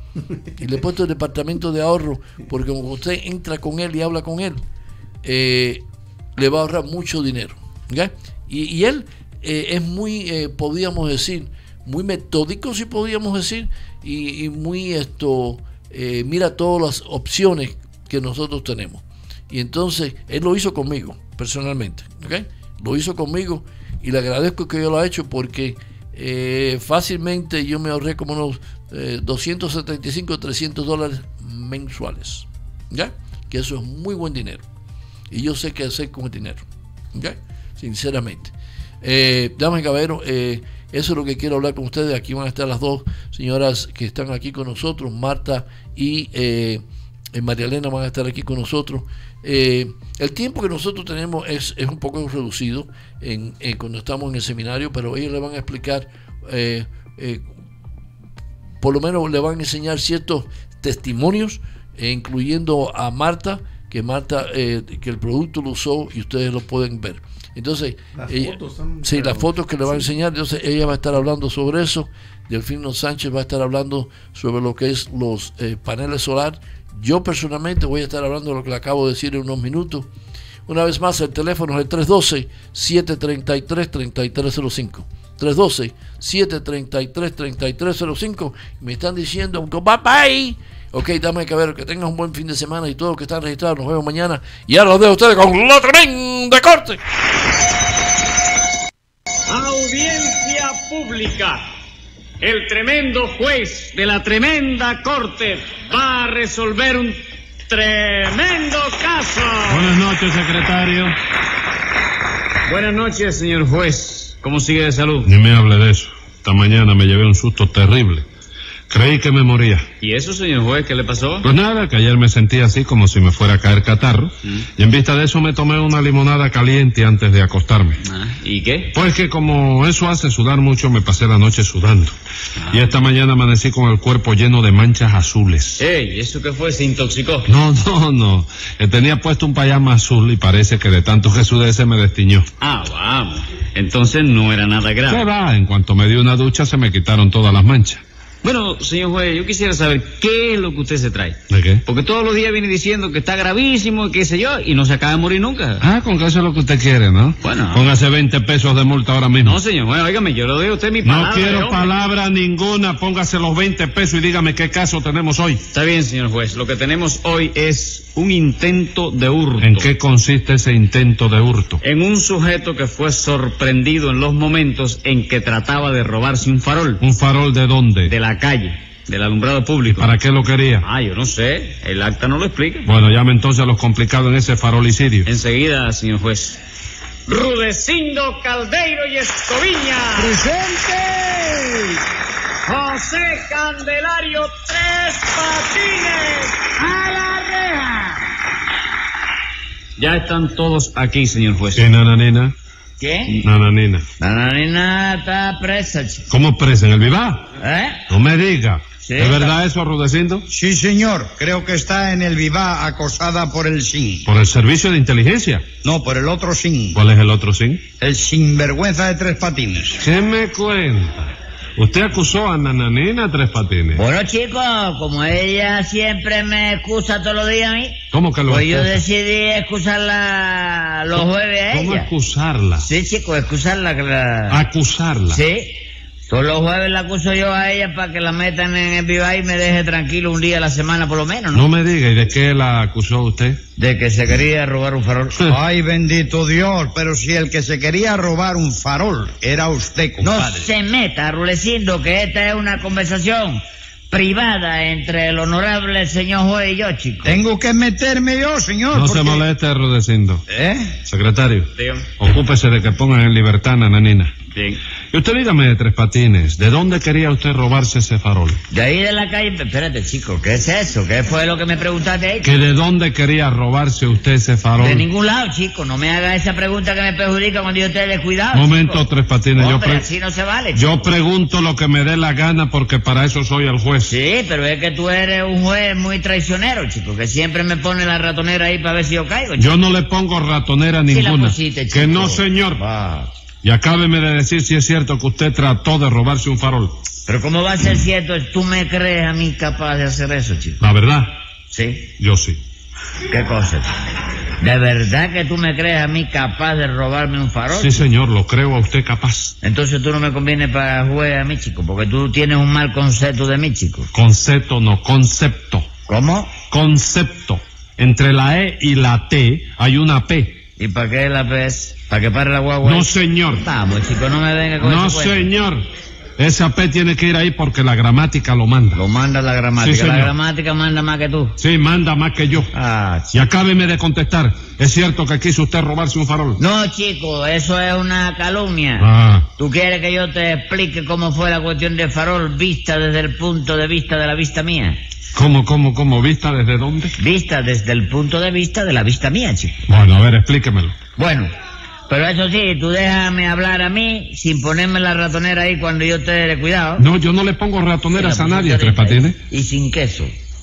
[SPEAKER 2] Y le he puesto el departamento de ahorro porque cuando usted entra con él y habla con él, eh, le va a ahorrar mucho dinero. ¿Okay? Y, y él eh, es muy, eh, podríamos decir, muy metódico, si podríamos decir, y, y muy esto, eh, mira todas las opciones que nosotros tenemos. Y entonces él lo hizo conmigo, personalmente. ¿Okay? Lo hizo conmigo y le agradezco que yo lo haya hecho porque eh, fácilmente yo me ahorré como unos eh, doscientos setenta y cinco, trescientos dólares mensuales. ¿Ya? Que eso es muy buen dinero. Y yo sé qué hacer con el dinero. ¿Okay? Sinceramente. Eh, damas y caballeros, eh, eso es lo que quiero hablar con ustedes. Aquí van a estar las dos señoras que están aquí con nosotros, Marta y eh, María Elena van a estar aquí con nosotros. Eh, el tiempo que nosotros tenemos es, es un poco reducido en, en cuando estamos en el seminario, pero ellos le van a explicar, eh, eh, por lo menos le van a enseñar ciertos testimonios, eh, incluyendo a Marta, que que Marta, eh, que el producto lo usó y ustedes lo pueden ver. Entonces,
[SPEAKER 3] las
[SPEAKER 2] ella,
[SPEAKER 3] fotos son,
[SPEAKER 2] sí,
[SPEAKER 3] pero,
[SPEAKER 2] las fotos que le va a
[SPEAKER 3] sí.
[SPEAKER 2] enseñar, entonces ella va a estar hablando sobre eso. Delfino Sánchez va a estar hablando sobre lo que es los eh, paneles solar. Yo personalmente voy a estar hablando de lo que le acabo de decir en unos minutos. Una vez más, el teléfono es el tres uno dos, siete tres tres, tres tres cero cinco. tres uno dos, siete tres tres, tres tres cero cinco. Me están diciendo, bye bye. Ok, dame que ver, que tengan un buen fin de semana y todos los que están registrados, nos vemos mañana. Y ahora los dejo a ustedes con la tremenda corte.
[SPEAKER 10] Audiencia pública. El tremendo juez de la tremenda corte va a resolver un tremendo caso.
[SPEAKER 11] Buenas noches, secretario.
[SPEAKER 10] Buenas noches, señor juez. ¿Cómo sigue de salud?
[SPEAKER 11] Ni me hable de eso. Esta mañana me llevé un susto terrible. Creí que me moría.
[SPEAKER 10] ¿Y eso, señor juez, qué le pasó?
[SPEAKER 11] Pues nada, que ayer me sentí así como si me fuera a caer catarro. ¿Mm? Y en vista de eso me tomé una limonada caliente antes de acostarme.
[SPEAKER 10] Ah, ¿y qué?
[SPEAKER 11] Pues que como eso hace sudar mucho, me pasé la noche sudando. Ah. Y esta mañana amanecí con el cuerpo lleno de manchas azules.
[SPEAKER 10] Ey, ¿eso qué fue? ¿Se intoxicó?
[SPEAKER 11] No, no, no. Tenía puesto un payama azul y parece que de tanto que sudé se me destiñó.
[SPEAKER 10] Ah, vamos. Entonces no era nada grave.
[SPEAKER 11] ¿Qué va? En cuanto me di una ducha se me quitaron todas las manchas.
[SPEAKER 10] Bueno, señor juez, yo quisiera saber qué es lo que usted se trae.
[SPEAKER 11] ¿De qué?
[SPEAKER 10] Porque todos los días viene diciendo que está gravísimo y qué sé yo, y no se acaba de morir nunca.
[SPEAKER 11] Ah, con que eso es lo que usted quiere, ¿no?
[SPEAKER 10] Bueno.
[SPEAKER 11] Póngase veinte pesos de multa ahora mismo.
[SPEAKER 10] No, señor juez, óigame, yo le doy a usted mi palabra.
[SPEAKER 11] No quiero
[SPEAKER 10] hombre.
[SPEAKER 11] palabra ninguna, póngase los veinte pesos y dígame qué caso tenemos hoy.
[SPEAKER 10] Está bien, señor juez, lo que tenemos hoy es un intento de hurto.
[SPEAKER 11] ¿En qué consiste ese intento de hurto?
[SPEAKER 10] En un sujeto que fue sorprendido en los momentos en que trataba de robarse un farol.
[SPEAKER 11] ¿Un farol de dónde?
[SPEAKER 10] De la calle. Del alumbrado público.
[SPEAKER 11] ¿Para qué lo quería?
[SPEAKER 10] Ah, yo no sé. El acta no lo explica.
[SPEAKER 11] Bueno, llame entonces a los complicados en ese farolicidio.
[SPEAKER 10] Enseguida, señor juez. Rudecindo Caldeiro y Escoviña.
[SPEAKER 12] ¡Presente!
[SPEAKER 10] José Candelario Tres Patines.
[SPEAKER 12] ¡A la reja!
[SPEAKER 10] Ya están todos aquí, señor juez.
[SPEAKER 11] ¿Qué, nananina?
[SPEAKER 12] ¿Qué?
[SPEAKER 11] Nananina.
[SPEAKER 12] Nananina está presa, chico.
[SPEAKER 11] ¿Cómo presa? ¿En el Vivar?
[SPEAKER 12] ¿Eh?
[SPEAKER 11] No me diga.
[SPEAKER 12] Sí,
[SPEAKER 11] ¿Es verdad eso, Rudecindo?
[SPEAKER 13] Sí, señor. Creo que está en el Vivar acosada por el S I N.
[SPEAKER 11] ¿Por el servicio de inteligencia?
[SPEAKER 13] No, por el otro S I N.
[SPEAKER 11] ¿Cuál es el otro S I N?
[SPEAKER 13] El sinvergüenza de Tres Patines.
[SPEAKER 11] ¿Qué me cuenta? ¿Usted acusó a Nananina Tres Patines?
[SPEAKER 12] Bueno, chicos, como ella siempre me excusa todos los días a mí.
[SPEAKER 11] ¿Cómo que lo
[SPEAKER 12] Pues
[SPEAKER 11] excusa?
[SPEAKER 12] yo decidí excusarla los jueves a
[SPEAKER 11] ¿Cómo
[SPEAKER 12] ella.
[SPEAKER 11] excusarla?
[SPEAKER 12] Sí, chicos, excusarla. Que la...
[SPEAKER 11] ¿Acusarla?
[SPEAKER 12] Sí. Todos los jueves la acuso yo a ella para que la metan en el Vivar y me deje tranquilo un día a la semana por lo menos, ¿no?
[SPEAKER 11] No me diga, ¿y de qué la acusó usted?
[SPEAKER 12] De que se quería robar un farol.
[SPEAKER 13] Ay, bendito Dios, pero si el que se quería robar un farol era usted,
[SPEAKER 12] No
[SPEAKER 13] compadre.
[SPEAKER 12] se meta, Rulecindo, que esta es una conversación privada entre el honorable señor juez y yo, chico.
[SPEAKER 13] Tengo que meterme yo, señor.
[SPEAKER 11] No
[SPEAKER 13] porque...
[SPEAKER 11] se moleste, Rudecindo.
[SPEAKER 13] ¿Eh?
[SPEAKER 11] Secretario,
[SPEAKER 10] Dígame.
[SPEAKER 11] ocúpese de que pongan en libertad a Nananina.
[SPEAKER 10] Bien.
[SPEAKER 11] Y usted dígame, Tres Patines, ¿de dónde quería usted robarse ese farol?
[SPEAKER 12] De ahí de la calle... Espérate, chico, ¿qué es eso? ¿Qué fue lo que me preguntaste ahí?
[SPEAKER 11] ¿Que de dónde quería robarse usted ese farol?
[SPEAKER 12] De ningún lado, chico. No me haga esa pregunta que me perjudica cuando yo esté descuidado.
[SPEAKER 11] Momento,
[SPEAKER 12] chico.
[SPEAKER 11] Tres Patines.
[SPEAKER 12] Hombre,
[SPEAKER 11] yo, pre-
[SPEAKER 12] así no se vale, chico.
[SPEAKER 11] yo pregunto lo que me dé la gana porque para eso soy el juez.
[SPEAKER 12] Sí, pero es que tú eres un juez muy traicionero, chico, que siempre me pone la ratonera ahí para ver si yo caigo, chico.
[SPEAKER 11] Yo no le pongo ratonera
[SPEAKER 12] Sí la
[SPEAKER 11] ninguna.
[SPEAKER 12] pusiste, chico.
[SPEAKER 11] Que no, señor.
[SPEAKER 12] Va.
[SPEAKER 11] Y acábeme de decir si es cierto que usted trató de robarse un farol.
[SPEAKER 12] Pero ¿cómo va a ser cierto? ¿Tú me crees a mí capaz de hacer eso, chico?
[SPEAKER 11] La verdad,
[SPEAKER 12] Sí.
[SPEAKER 11] yo sí.
[SPEAKER 12] ¿Qué cosa, chico? ¿De verdad que tú me crees a mí capaz de robarme un farol?
[SPEAKER 11] Sí, señor, lo creo a usted capaz.
[SPEAKER 12] Entonces tú no me conviene para juez a mí, chico, porque tú tienes un mal concepto de mí, chico.
[SPEAKER 11] Concepto, no, concepto.
[SPEAKER 12] ¿Cómo?
[SPEAKER 11] Concepto. Entre la E y la T hay una P.
[SPEAKER 12] ¿Y para qué la ves? ¿Para que pare la guagua?
[SPEAKER 11] No, señor.
[SPEAKER 12] Vamos, chico, no me venga con
[SPEAKER 11] No,
[SPEAKER 12] ese cuento.
[SPEAKER 11] señor. Esa P tiene que ir ahí porque la gramática lo manda.
[SPEAKER 12] Lo manda la gramática.
[SPEAKER 11] Sí,
[SPEAKER 12] la
[SPEAKER 11] señor.
[SPEAKER 12] gramática manda más que tú.
[SPEAKER 11] Sí, manda más que yo.
[SPEAKER 12] Ah,
[SPEAKER 11] Y acábeme de contestar. ¿Es cierto que quiso usted robarse un farol?
[SPEAKER 12] No, chico, eso es una calumnia.
[SPEAKER 11] Ah.
[SPEAKER 12] ¿Tú quieres que yo te explique cómo fue la cuestión del farol vista desde el punto de vista de la vista mía?
[SPEAKER 11] ¿Cómo, cómo, cómo? ¿Vista desde dónde?
[SPEAKER 12] Vista desde el punto de vista de la vista mía, chico.
[SPEAKER 11] Bueno, a ver, explíquemelo.
[SPEAKER 12] Bueno, pero eso sí, tú déjame hablar a mí sin ponerme la ratonera ahí cuando yo esté de cuidado.
[SPEAKER 11] No, yo no le pongo ratoneras
[SPEAKER 12] Sí, la
[SPEAKER 11] a nadie,
[SPEAKER 12] pusiste
[SPEAKER 11] Tres
[SPEAKER 12] ahorita.
[SPEAKER 11] Patines.
[SPEAKER 12] Y sin queso.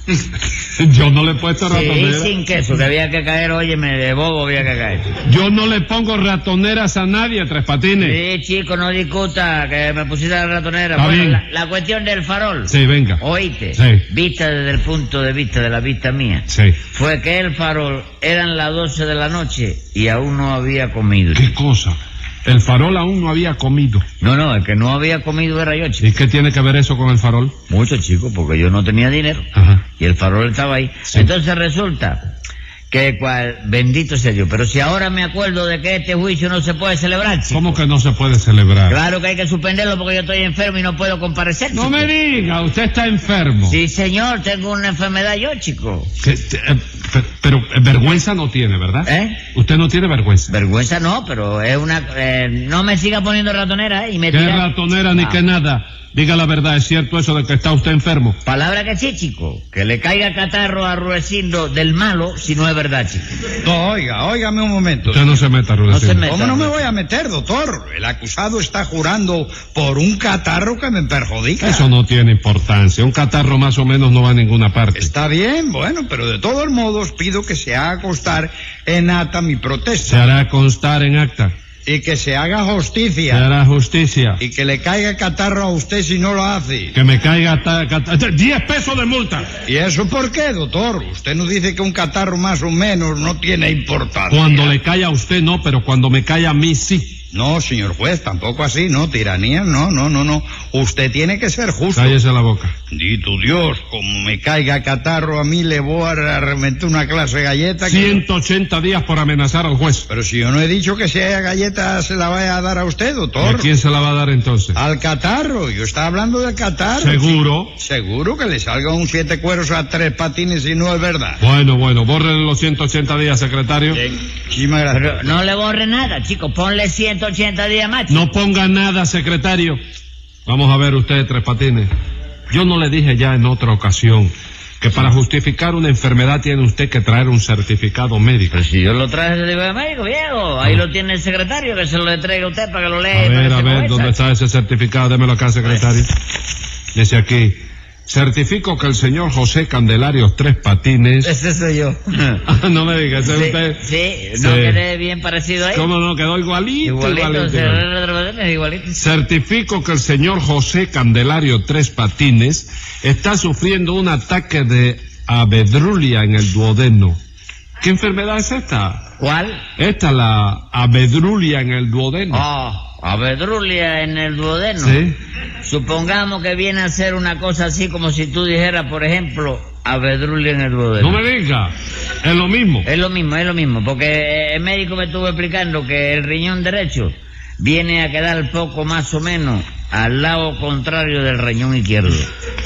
[SPEAKER 11] Yo no le he puesto ratoneras.
[SPEAKER 12] Sí, sin queso, que había que caer, óyeme, de bobo había que caer.
[SPEAKER 11] Yo no le pongo ratoneras a nadie, Tres Patines.
[SPEAKER 12] Sí, chico, no discuta que me pusiste la ratonera.
[SPEAKER 11] Está
[SPEAKER 12] Bueno,
[SPEAKER 11] bien.
[SPEAKER 12] la, la cuestión del farol.
[SPEAKER 11] Sí, venga.
[SPEAKER 12] Oíste.
[SPEAKER 11] Sí.
[SPEAKER 12] Vista desde el punto de vista de la vista mía.
[SPEAKER 11] Sí.
[SPEAKER 12] Fue que el farol eran las doce de la noche y aún no había comido.
[SPEAKER 11] ¿Qué cosa? El farol aún no había comido.
[SPEAKER 12] No, no, el que no había comido era yo, chico.
[SPEAKER 11] ¿Y qué tiene que ver eso con el farol?
[SPEAKER 12] Mucho, chico, porque yo no tenía dinero.
[SPEAKER 11] Ajá.
[SPEAKER 12] Y el farol estaba ahí.
[SPEAKER 11] Sí.
[SPEAKER 12] Entonces resulta que cual, bendito sea Dios, pero si ahora me acuerdo de que este juicio no se puede celebrar, chico.
[SPEAKER 11] ¿Cómo que no se puede celebrar?
[SPEAKER 12] Claro que hay que suspenderlo porque yo estoy enfermo y no puedo comparecer, chico.
[SPEAKER 11] No me diga, usted está enfermo.
[SPEAKER 12] Sí, señor, tengo una enfermedad yo, chico.
[SPEAKER 11] Que- te- eh, pe- pero eh, vergüenza no tiene, ¿verdad?
[SPEAKER 12] ¿Eh?
[SPEAKER 11] Usted no tiene vergüenza.
[SPEAKER 12] Vergüenza no, pero es una... eh, no me siga poniendo ratonera, ¿eh? Y me
[SPEAKER 11] ¿Qué
[SPEAKER 12] tira-
[SPEAKER 11] ratonera ni
[SPEAKER 12] Ah.
[SPEAKER 11] qué nada? Diga la verdad, ¿es cierto eso de que está usted enfermo?
[SPEAKER 12] Palabra que sí, chico. Que le caiga catarro a Ruecindo del malo si no es verdad, chico.
[SPEAKER 13] No, oiga, óigame un momento.
[SPEAKER 11] Usted no se meta,
[SPEAKER 12] No se
[SPEAKER 11] Rudecindo.
[SPEAKER 12] meta.
[SPEAKER 13] ¿Cómo no me voy a meter, doctor? El acusado está jurando por un catarro que me perjudica.
[SPEAKER 11] Eso no tiene importancia. Un catarro más o menos no va a ninguna parte.
[SPEAKER 13] Está bien, bueno, pero de todos modos pido que se haga constar en acta mi
[SPEAKER 11] Se
[SPEAKER 13] protesta.
[SPEAKER 11] hará constar en acta.
[SPEAKER 13] Y que se haga
[SPEAKER 11] Se
[SPEAKER 13] justicia.
[SPEAKER 11] hará justicia.
[SPEAKER 13] Y que le caiga catarro a usted si no lo hace.
[SPEAKER 11] Que me caiga ta- cata- diez pesos de multa.
[SPEAKER 13] ¿Y eso por qué, doctor? Usted nos dice que un catarro más o menos no tiene importancia.
[SPEAKER 11] Cuando le cae a usted no, pero cuando me cae a mí sí.
[SPEAKER 13] No, señor juez, tampoco así, no, tiranía, no, no, no, no. Usted tiene que ser justo.
[SPEAKER 11] Cállese la boca.
[SPEAKER 13] Dito Dios, como me caiga catarro a mí le voy a reventar una clase de galleta. que-
[SPEAKER 11] ciento ochenta días por amenazar al juez.
[SPEAKER 13] Pero si yo no he dicho que si haya galleta se la vaya a dar a usted,
[SPEAKER 11] ¿A
[SPEAKER 13] doctor.
[SPEAKER 11] quién se la va a dar entonces?
[SPEAKER 13] Al catarro, yo estaba hablando del catarro.
[SPEAKER 11] ¿Seguro?
[SPEAKER 13] Seguro que le salga un siete cueros a Tres Patines y no es verdad.
[SPEAKER 11] Bueno, bueno, borren los ciento ochenta días, secretario.
[SPEAKER 13] Muchísimas gracias.
[SPEAKER 12] Pero no le borre nada, chico. Ponle ciento ochenta días más, chico.
[SPEAKER 11] No ponga nada, secretario. Vamos a ver usted, Tres Patines. Yo no le dije ya en otra ocasión que para justificar una enfermedad tiene usted que traer un certificado médico.
[SPEAKER 12] Pero si yo lo traje del libro de médico, viejo. Ahí lo tiene el secretario, que se lo entregue a usted para que lo lea.
[SPEAKER 11] A
[SPEAKER 12] y para
[SPEAKER 11] ver,
[SPEAKER 12] que
[SPEAKER 11] a
[SPEAKER 12] se
[SPEAKER 11] ver,
[SPEAKER 12] convenza.
[SPEAKER 11] ¿dónde está ese certificado? Démelo acá, secretario. Dice aquí, certifico que el señor José Candelario Tres Patines...
[SPEAKER 12] Ese soy yo.
[SPEAKER 11] No me diga, ¿ese es
[SPEAKER 12] Sí,
[SPEAKER 11] usted?
[SPEAKER 12] sí, no
[SPEAKER 11] Sí.
[SPEAKER 12] quedé bien parecido ahí.
[SPEAKER 11] ¿Cómo no? Quedó igualito,
[SPEAKER 12] Igualito,
[SPEAKER 11] igualito.
[SPEAKER 12] se- igualito.
[SPEAKER 11] Certifico que el señor José Candelario Tres Patines está sufriendo un ataque de abedrulia en el duodeno. ¿Qué enfermedad es esta?
[SPEAKER 12] ¿Cuál?
[SPEAKER 11] Esta, la abedrulia en el duodeno.
[SPEAKER 12] Oh, abedrulia en el duodeno.
[SPEAKER 11] Sí.
[SPEAKER 12] Supongamos que viene a ser una cosa así como si tú dijeras, por ejemplo, abedrulia en el duodeno.
[SPEAKER 11] No me diga, es lo mismo.
[SPEAKER 12] Es lo mismo, es lo mismo, porque el médico me estuvo explicando que el riñón derecho viene a quedar poco más o menos al lado contrario del riñón izquierdo.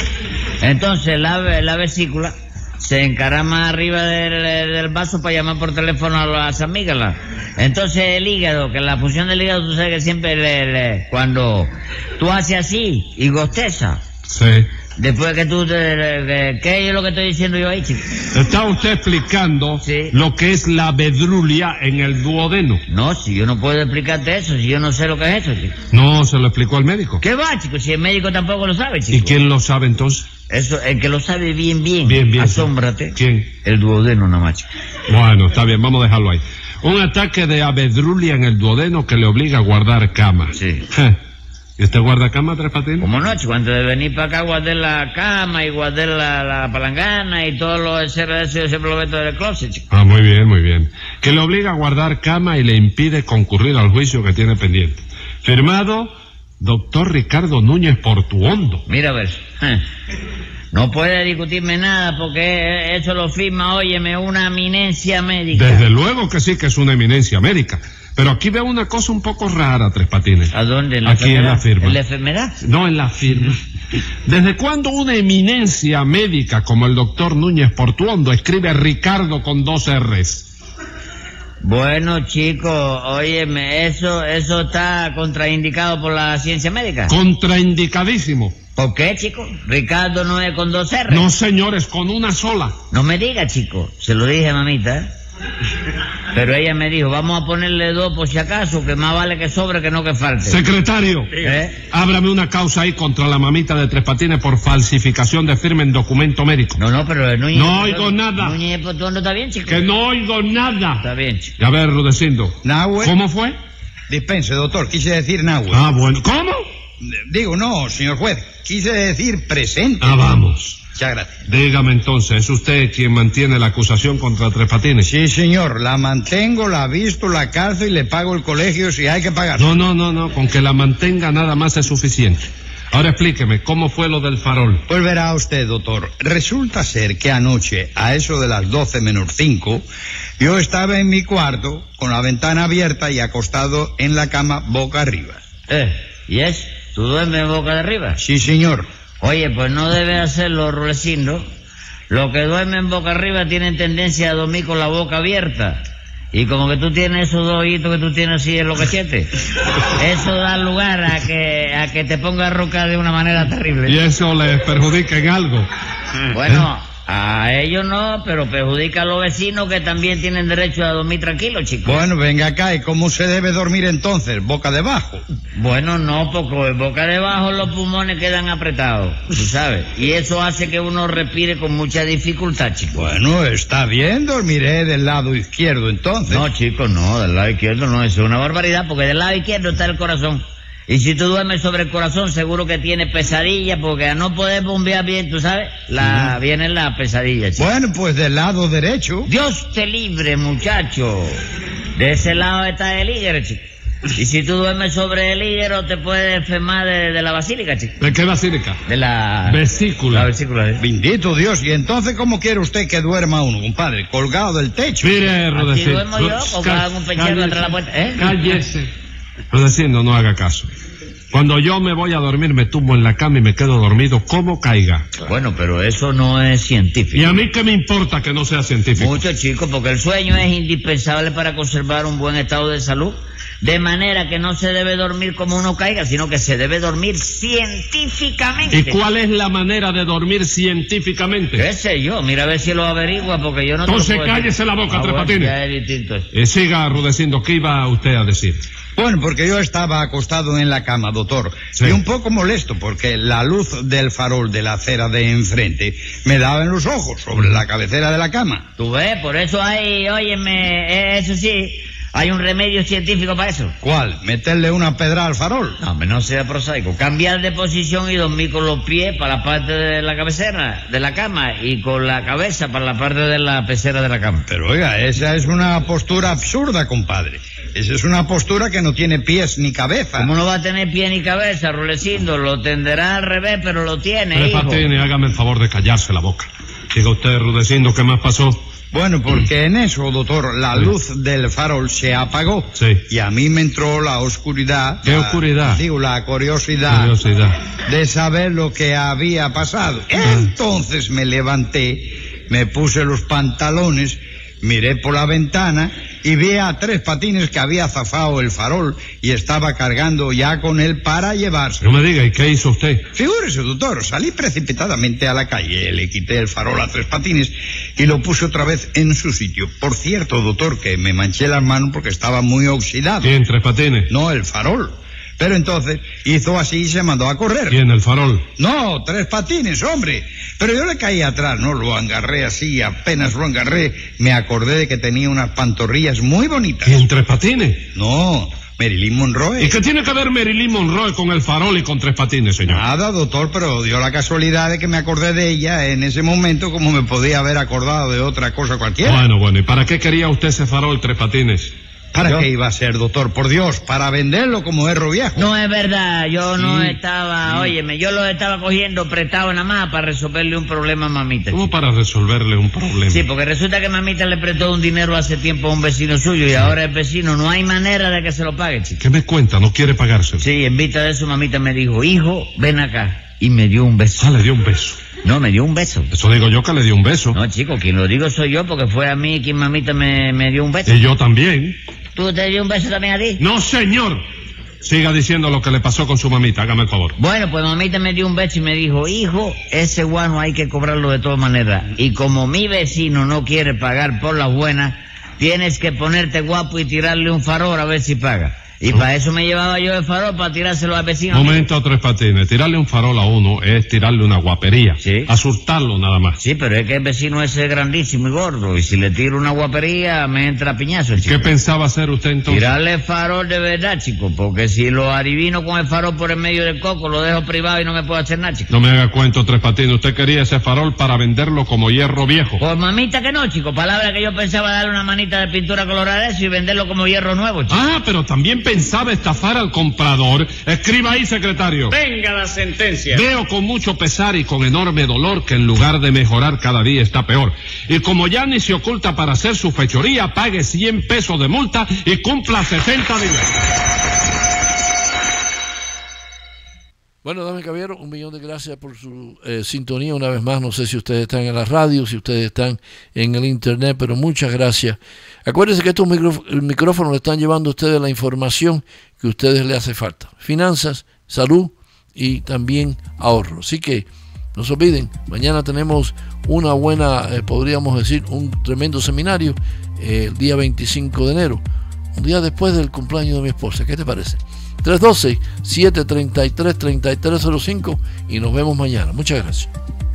[SPEAKER 12] Entonces la, la vesícula se encarama arriba del, del vaso para llamar por teléfono a las amígdalas. Entonces el hígado, que la función del hígado, tú sabes que siempre le, le- cuando tú haces así y gosteza,
[SPEAKER 11] Sí.
[SPEAKER 12] después que tú, te, le- ¿qué es lo que estoy diciendo yo ahí, chico?
[SPEAKER 11] Está usted explicando
[SPEAKER 12] Sí.
[SPEAKER 11] lo que es la abedrulia en el duodeno.
[SPEAKER 12] No, si yo no puedo explicarte eso, si yo no sé lo que es eso, chico.
[SPEAKER 11] No, se lo explicó al médico.
[SPEAKER 12] ¿Qué va, chico? Si el médico tampoco lo sabe, chico.
[SPEAKER 11] ¿Y quién lo sabe entonces?
[SPEAKER 12] Eso, el que lo sabe bien, bien.
[SPEAKER 11] Bien, bien.
[SPEAKER 12] Asómbrate.
[SPEAKER 11] ¿Quién?
[SPEAKER 12] El duodeno nada más, chico.
[SPEAKER 11] Bueno, está bien, vamos a dejarlo ahí. Un ataque de abedrulia en el duodeno que le obliga a guardar cama.
[SPEAKER 12] Sí.
[SPEAKER 11] Je. ¿Y usted guarda cama, Tres Patines?
[SPEAKER 12] Como no, chico, antes de venir para acá guardé la cama y guardé la, la palangana y todo lo de ser eso yo siempre lo meto en el closet, chico.
[SPEAKER 11] Ah, muy bien, muy bien. Que le obliga a guardar cama y le impide concurrir al juicio que tiene pendiente. Firmado, doctor Ricardo Núñez Portuondo.
[SPEAKER 12] Mira a ver. eh, No puede discutirme nada porque eso lo firma, óyeme, una eminencia médica.
[SPEAKER 11] Desde luego que sí que es una eminencia médica. Pero aquí veo una cosa un poco rara, Tres Patines.
[SPEAKER 12] ¿A dónde? ¿En la
[SPEAKER 11] Aquí en la
[SPEAKER 12] enfermedad?
[SPEAKER 11] firma.
[SPEAKER 12] ¿En la enfermedad?
[SPEAKER 11] No en la firma. ¿Desde cuándo una eminencia médica como el doctor Núñez Portuondo escribe Ricardo con dos R's?
[SPEAKER 12] Bueno, chico, óyeme, eso, eso está contraindicado por la ciencia médica.
[SPEAKER 11] Contraindicadísimo.
[SPEAKER 12] ¿Por qué, chico? Ricardo no es con dos R.
[SPEAKER 11] No, señores, con una sola.
[SPEAKER 12] No me diga, chico. Se lo dije a mamita. ¿eh? Pero ella me dijo, vamos a ponerle dos por si acaso, que más vale que sobre que no que falte.
[SPEAKER 11] Secretario,
[SPEAKER 12] ¿Eh?
[SPEAKER 11] ábrame una causa ahí contra la mamita de Tres Patines por falsificación de firma en documento médico.
[SPEAKER 12] No, no, pero el Núñez...
[SPEAKER 11] No oigo nada.
[SPEAKER 12] Núñez Potondo está bien, chico.
[SPEAKER 11] Que no oigo nada.
[SPEAKER 12] Está bien, chico.
[SPEAKER 11] A ver, Rudecindo.
[SPEAKER 13] Nahue.
[SPEAKER 11] ¿Cómo fue?
[SPEAKER 13] Dispense, doctor, quise decir Nahue.
[SPEAKER 11] Ah, bueno. ¿Cómo?
[SPEAKER 13] Digo, no, señor juez, quise decir presente.
[SPEAKER 11] Ah, vamos.
[SPEAKER 13] Muchas gracias.
[SPEAKER 11] Dígame entonces, ¿es usted quien mantiene la acusación contra Tres Patines?
[SPEAKER 13] Sí, señor, la mantengo, la visto, la calzo y le pago el colegio si hay que pagar.
[SPEAKER 11] No, no, no, no, con que la mantenga nada más es suficiente. Ahora explíqueme, ¿cómo fue lo del farol?
[SPEAKER 13] Pues verá usted, doctor, resulta ser que anoche, a eso de las doce menos cinco, yo estaba en mi cuarto, con la ventana abierta y acostado en la cama boca arriba.
[SPEAKER 12] Eh, ¿y es? ¿Tú duermes boca de arriba?
[SPEAKER 13] Sí, señor.
[SPEAKER 12] Oye, pues no debe hacerlo, Rulecindo. Los que duermen boca arriba tienen tendencia a dormir con la boca abierta. Y como que tú tienes esos dos ojitos que tú tienes así en los cachetes, eso da lugar a que a que te pongas a roncar de una manera terrible.
[SPEAKER 11] ¿Y eso les perjudica en algo?
[SPEAKER 12] Bueno, a ellos no, pero perjudica a los vecinos que también tienen derecho a dormir tranquilos, chicos.
[SPEAKER 13] Bueno, venga acá, ¿y cómo se debe dormir entonces? ¿Boca debajo?
[SPEAKER 12] Bueno, no, porque boca debajo los pulmones quedan apretados, tú sabes. Y eso hace que uno respire con mucha dificultad, chicos.
[SPEAKER 13] Bueno, está bien, dormiré del lado izquierdo entonces.
[SPEAKER 12] No, chicos, no, del lado izquierdo no, eso es una barbaridad, porque del lado izquierdo está el corazón. Y si tú duermes sobre el corazón, seguro que tienes pesadilla, porque a no poder bombear bien, tú sabes, la
[SPEAKER 13] Sí.
[SPEAKER 12] viene la pesadilla, chico.
[SPEAKER 13] Bueno, pues del lado derecho.
[SPEAKER 12] Dios te libre, muchacho. De ese lado está el hígado, chico. Y si tú duermes sobre el hígado, te puedes enfermar de, de la basílica, chico.
[SPEAKER 11] ¿De qué basílica?
[SPEAKER 12] De la...
[SPEAKER 11] Vesícula.
[SPEAKER 12] La vesícula, ¿eh?
[SPEAKER 13] Bendito Dios, ¿y entonces cómo quiere usted que duerma uno, compadre? ¿Colgado del techo?
[SPEAKER 11] Mire,
[SPEAKER 12] Así
[SPEAKER 11] Rudecindo.
[SPEAKER 12] duermo yo, colgado en un pechero atrás de la puerta, ¿eh?
[SPEAKER 11] Cállese. Rudecindo, no haga caso. Cuando yo me voy a dormir, me tumbo en la cama y me quedo dormido como caiga.
[SPEAKER 12] Bueno, pero eso no es científico.
[SPEAKER 11] ¿Y a mí qué me importa que no sea científico?
[SPEAKER 12] Mucho, chico, porque el sueño es indispensable para conservar un buen estado de salud. De manera que no se debe dormir como uno caiga, sino que se debe dormir científicamente.
[SPEAKER 11] ¿Y cuál es la manera de dormir científicamente?
[SPEAKER 12] ¿Qué sé yo? Mira a ver si lo averigua, porque yo no te lo
[SPEAKER 11] Entonces
[SPEAKER 12] puedo
[SPEAKER 11] cállese
[SPEAKER 12] decir.
[SPEAKER 11] la boca,
[SPEAKER 12] Ah,
[SPEAKER 11] Tres
[SPEAKER 12] bueno,
[SPEAKER 11] Patines.
[SPEAKER 12] ya es distinto eso.
[SPEAKER 11] Eh, siga, Rudecindo, ¿qué iba usted a decir?
[SPEAKER 13] Bueno, porque yo estaba acostado en la cama, doctor,
[SPEAKER 11] Sí.
[SPEAKER 13] y un poco molesto porque la luz del farol de la acera de enfrente me daba en los ojos sobre la cabecera de la cama.
[SPEAKER 12] Tú ves, por eso hay, óyeme, eh, eso sí, hay un remedio científico para eso.
[SPEAKER 13] ¿Cuál? ¿Meterle una pedra al farol?
[SPEAKER 12] No, hombre, no sea prosaico. Cambiar de posición y dormir con los pies para la parte de la cabecera de la cama y con la cabeza para la parte de la pecera de la cama.
[SPEAKER 13] Pero oiga, esa es una postura absurda, compadre. Esa es una postura que no tiene pies ni cabeza.
[SPEAKER 12] ¿Cómo no va a tener pie ni cabeza, Rulecindo? Lo tenderá al revés, pero lo tiene,
[SPEAKER 11] Tres
[SPEAKER 12] hijo.
[SPEAKER 11] Patines, hágame el favor de callarse la boca. Diga usted, Rudecindo, ¿qué más pasó?
[SPEAKER 13] Bueno, porque en eso, doctor, la luz del farol se apagó.
[SPEAKER 11] Sí.
[SPEAKER 13] Y a mí me entró la oscuridad.
[SPEAKER 11] ¿Qué
[SPEAKER 13] la-
[SPEAKER 11] oscuridad?
[SPEAKER 13] Digo, la curiosidad.
[SPEAKER 11] Curiosidad.
[SPEAKER 13] De saber lo que había pasado. Entonces me levanté, me puse los pantalones, miré por la ventana y vi a Tres Patines que había zafado el farol y estaba cargando ya con él para llevarse.
[SPEAKER 11] No me diga, ¿y qué hizo usted?
[SPEAKER 13] Figúrese, doctor, salí precipitadamente a la calle, le quité el farol a Tres Patines y lo puse otra vez en su sitio. Por cierto, doctor, que me manché las manos porque estaba muy oxidado.
[SPEAKER 11] ¿Quién, Tres Patines?
[SPEAKER 13] No, el farol. Pero entonces hizo así y se mandó a correr.
[SPEAKER 11] ¿Quién, el farol?
[SPEAKER 13] No, Tres Patines, hombre. Pero yo le caí atrás, ¿no? Lo agarré así, apenas lo agarré, me acordé de que tenía unas pantorrillas muy bonitas.
[SPEAKER 11] ¿Quién, Tres Patines?
[SPEAKER 13] No, Marilyn Monroe.
[SPEAKER 11] ¿Y qué tiene que ver Marilyn Monroe con el farol y con Tres Patines, señor?
[SPEAKER 13] Nada, doctor, pero dio la casualidad de que me acordé de ella en ese momento como me podía haber acordado de otra cosa cualquiera.
[SPEAKER 11] Bueno, bueno, ¿y para qué quería usted ese farol, Tres Patines?
[SPEAKER 13] ¿Para
[SPEAKER 11] ¿Yo?
[SPEAKER 13] qué iba a ser, doctor? Por Dios, para venderlo como herro viejo.
[SPEAKER 12] No es verdad, yo no
[SPEAKER 13] Sí,
[SPEAKER 12] estaba,
[SPEAKER 13] sí.
[SPEAKER 12] óyeme, yo lo estaba cogiendo prestado nada más para resolverle un problema a mamita.
[SPEAKER 11] ¿Cómo para resolverle un problema?
[SPEAKER 12] Sí, porque resulta que mamita le prestó un dinero hace tiempo a un vecino suyo y ahora el vecino no hay manera de que se lo pague, chico.
[SPEAKER 11] ¿Qué me cuenta? ¿No quiere pagárselo?
[SPEAKER 12] Sí, en vista de eso mamita me dijo, hijo, ven acá. Y me dio un beso.
[SPEAKER 11] Ah, le dio un beso.
[SPEAKER 12] No, me dio un beso.
[SPEAKER 11] Eso digo yo que le dio un beso.
[SPEAKER 12] No, chico, quien lo digo soy yo porque fue a mí quien mamita me, me dio un beso.
[SPEAKER 11] Y yo también.
[SPEAKER 12] ¿Tú te dio un beso también a ti?
[SPEAKER 11] No, señor. Siga diciendo lo que le pasó con su mamita, hágame el favor.
[SPEAKER 12] Bueno, pues mamita me dio un beso y me dijo, hijo, ese guano hay que cobrarlo de todas maneras. Y como mi vecino no quiere pagar por las buenas, tienes que ponerte guapo y tirarle un farol a ver si paga. Y para eso me llevaba yo el farol, para tirárselo al vecino.
[SPEAKER 11] Momento, Tres Patines. Tirarle un farol a uno es tirarle una guapería.
[SPEAKER 12] Sí.
[SPEAKER 11] Asustarlo nada más.
[SPEAKER 12] Sí, pero es que el vecino ese es grandísimo y gordo. Y si le tiro una guapería, me entra piñazo, chico.
[SPEAKER 11] ¿Qué pensaba hacer usted entonces?
[SPEAKER 12] Tirarle farol de verdad, chico. Porque si lo adivino con el farol por el medio del coco, lo dejo privado y no me puedo hacer nada, chico.
[SPEAKER 11] No me haga cuento, Tres Patines. Usted quería ese farol para venderlo como hierro viejo.
[SPEAKER 12] Por mamita que no, chico. Palabra que yo pensaba darle una manita de pintura colorada a eso y venderlo como hierro nuevo, chico.
[SPEAKER 11] Ah, pero también pensaba estafar al comprador. Escriba ahí, secretario.
[SPEAKER 10] Venga la sentencia.
[SPEAKER 11] Veo con mucho pesar y con enorme dolor que en lugar de mejorar cada día está peor. Y como ya ni se oculta para hacer su fechoría, pague cien pesos de multa y cumpla sesenta días.
[SPEAKER 2] Bueno, dame caballero, un millón de gracias por su eh, sintonía una vez más. No sé si ustedes están en la radio, si ustedes están en el internet, pero muchas gracias. Acuérdense que estos micro, el micrófono le están llevando a ustedes la información que a ustedes les hace falta. Finanzas, salud y también ahorro. Así que no se olviden, mañana tenemos una buena, eh, podríamos decir, un tremendo seminario eh, el día veinticinco de enero, un día después del cumpleaños de mi esposa. ¿Qué te parece? tres uno dos, siete tres tres, tres tres cero cinco y nos vemos mañana. Muchas gracias.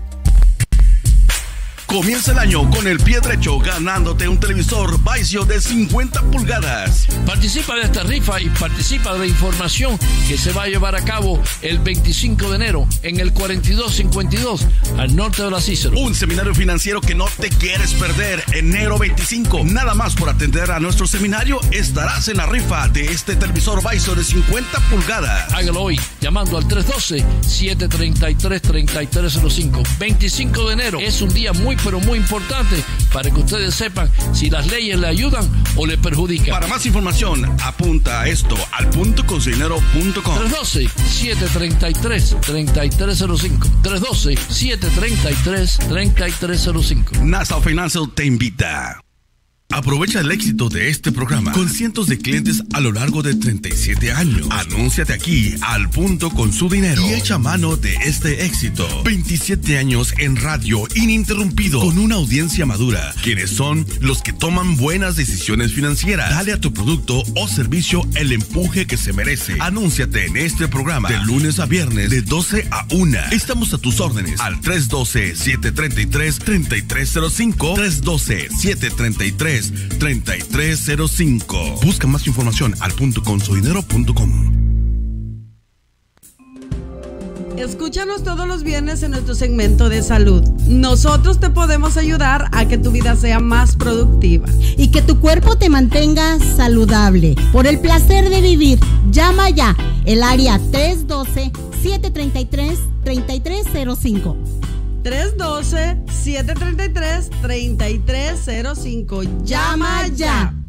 [SPEAKER 1] Comienza el año con el pie derecho ganándote un televisor Vizio de cincuenta pulgadas.
[SPEAKER 2] Participa de esta rifa y participa de la información que se va a llevar a cabo el veinticinco de enero en el cuarenta y dos cincuenta y dos al norte de la Cícero.
[SPEAKER 1] Un seminario financiero que no te quieres perder. Enero veinticinco. Nada más por atender a nuestro seminario estarás en la rifa de este televisor Vizio de cincuenta pulgadas.
[SPEAKER 2] Hágalo hoy llamando al tres uno dos, siete tres tres, tres tres cero cinco. veinticinco de enero es un día muy pero muy importante para que ustedes sepan si las leyes le ayudan o le perjudican.
[SPEAKER 1] Para más información, apunta a esto al punto con su dinero punto com.
[SPEAKER 2] tres uno dos, siete tres tres, tres tres cero cinco. tres uno dos, siete tres tres, tres tres cero cinco.
[SPEAKER 1] Nassau Financial te invita. Aprovecha el éxito de este programa con cientos de clientes a lo largo de treinta y siete años. Anúnciate aquí al punto con su dinero y echa mano de este éxito. veintisiete años en radio ininterrumpido con una audiencia madura, quienes son los que toman buenas decisiones financieras. Dale a tu producto o servicio el empuje que se merece. Anúnciate en este programa de lunes a viernes de doce a una. Estamos a tus órdenes al tres uno dos, siete tres tres, tres tres cero cinco, tres uno dos, siete tres tres, tres tres cero cinco. Busca más información al punto con su dinero punto com.
[SPEAKER 4] Escúchanos todos los viernes en nuestro segmento de salud. Nosotros te podemos ayudar a que tu vida sea más productiva
[SPEAKER 5] y que tu cuerpo te mantenga saludable. Por el placer de vivir, llama ya el área tres uno dos, siete tres tres, tres tres cero cinco.
[SPEAKER 4] tres uno dos, siete tres tres, tres tres cero cinco. Llama ya.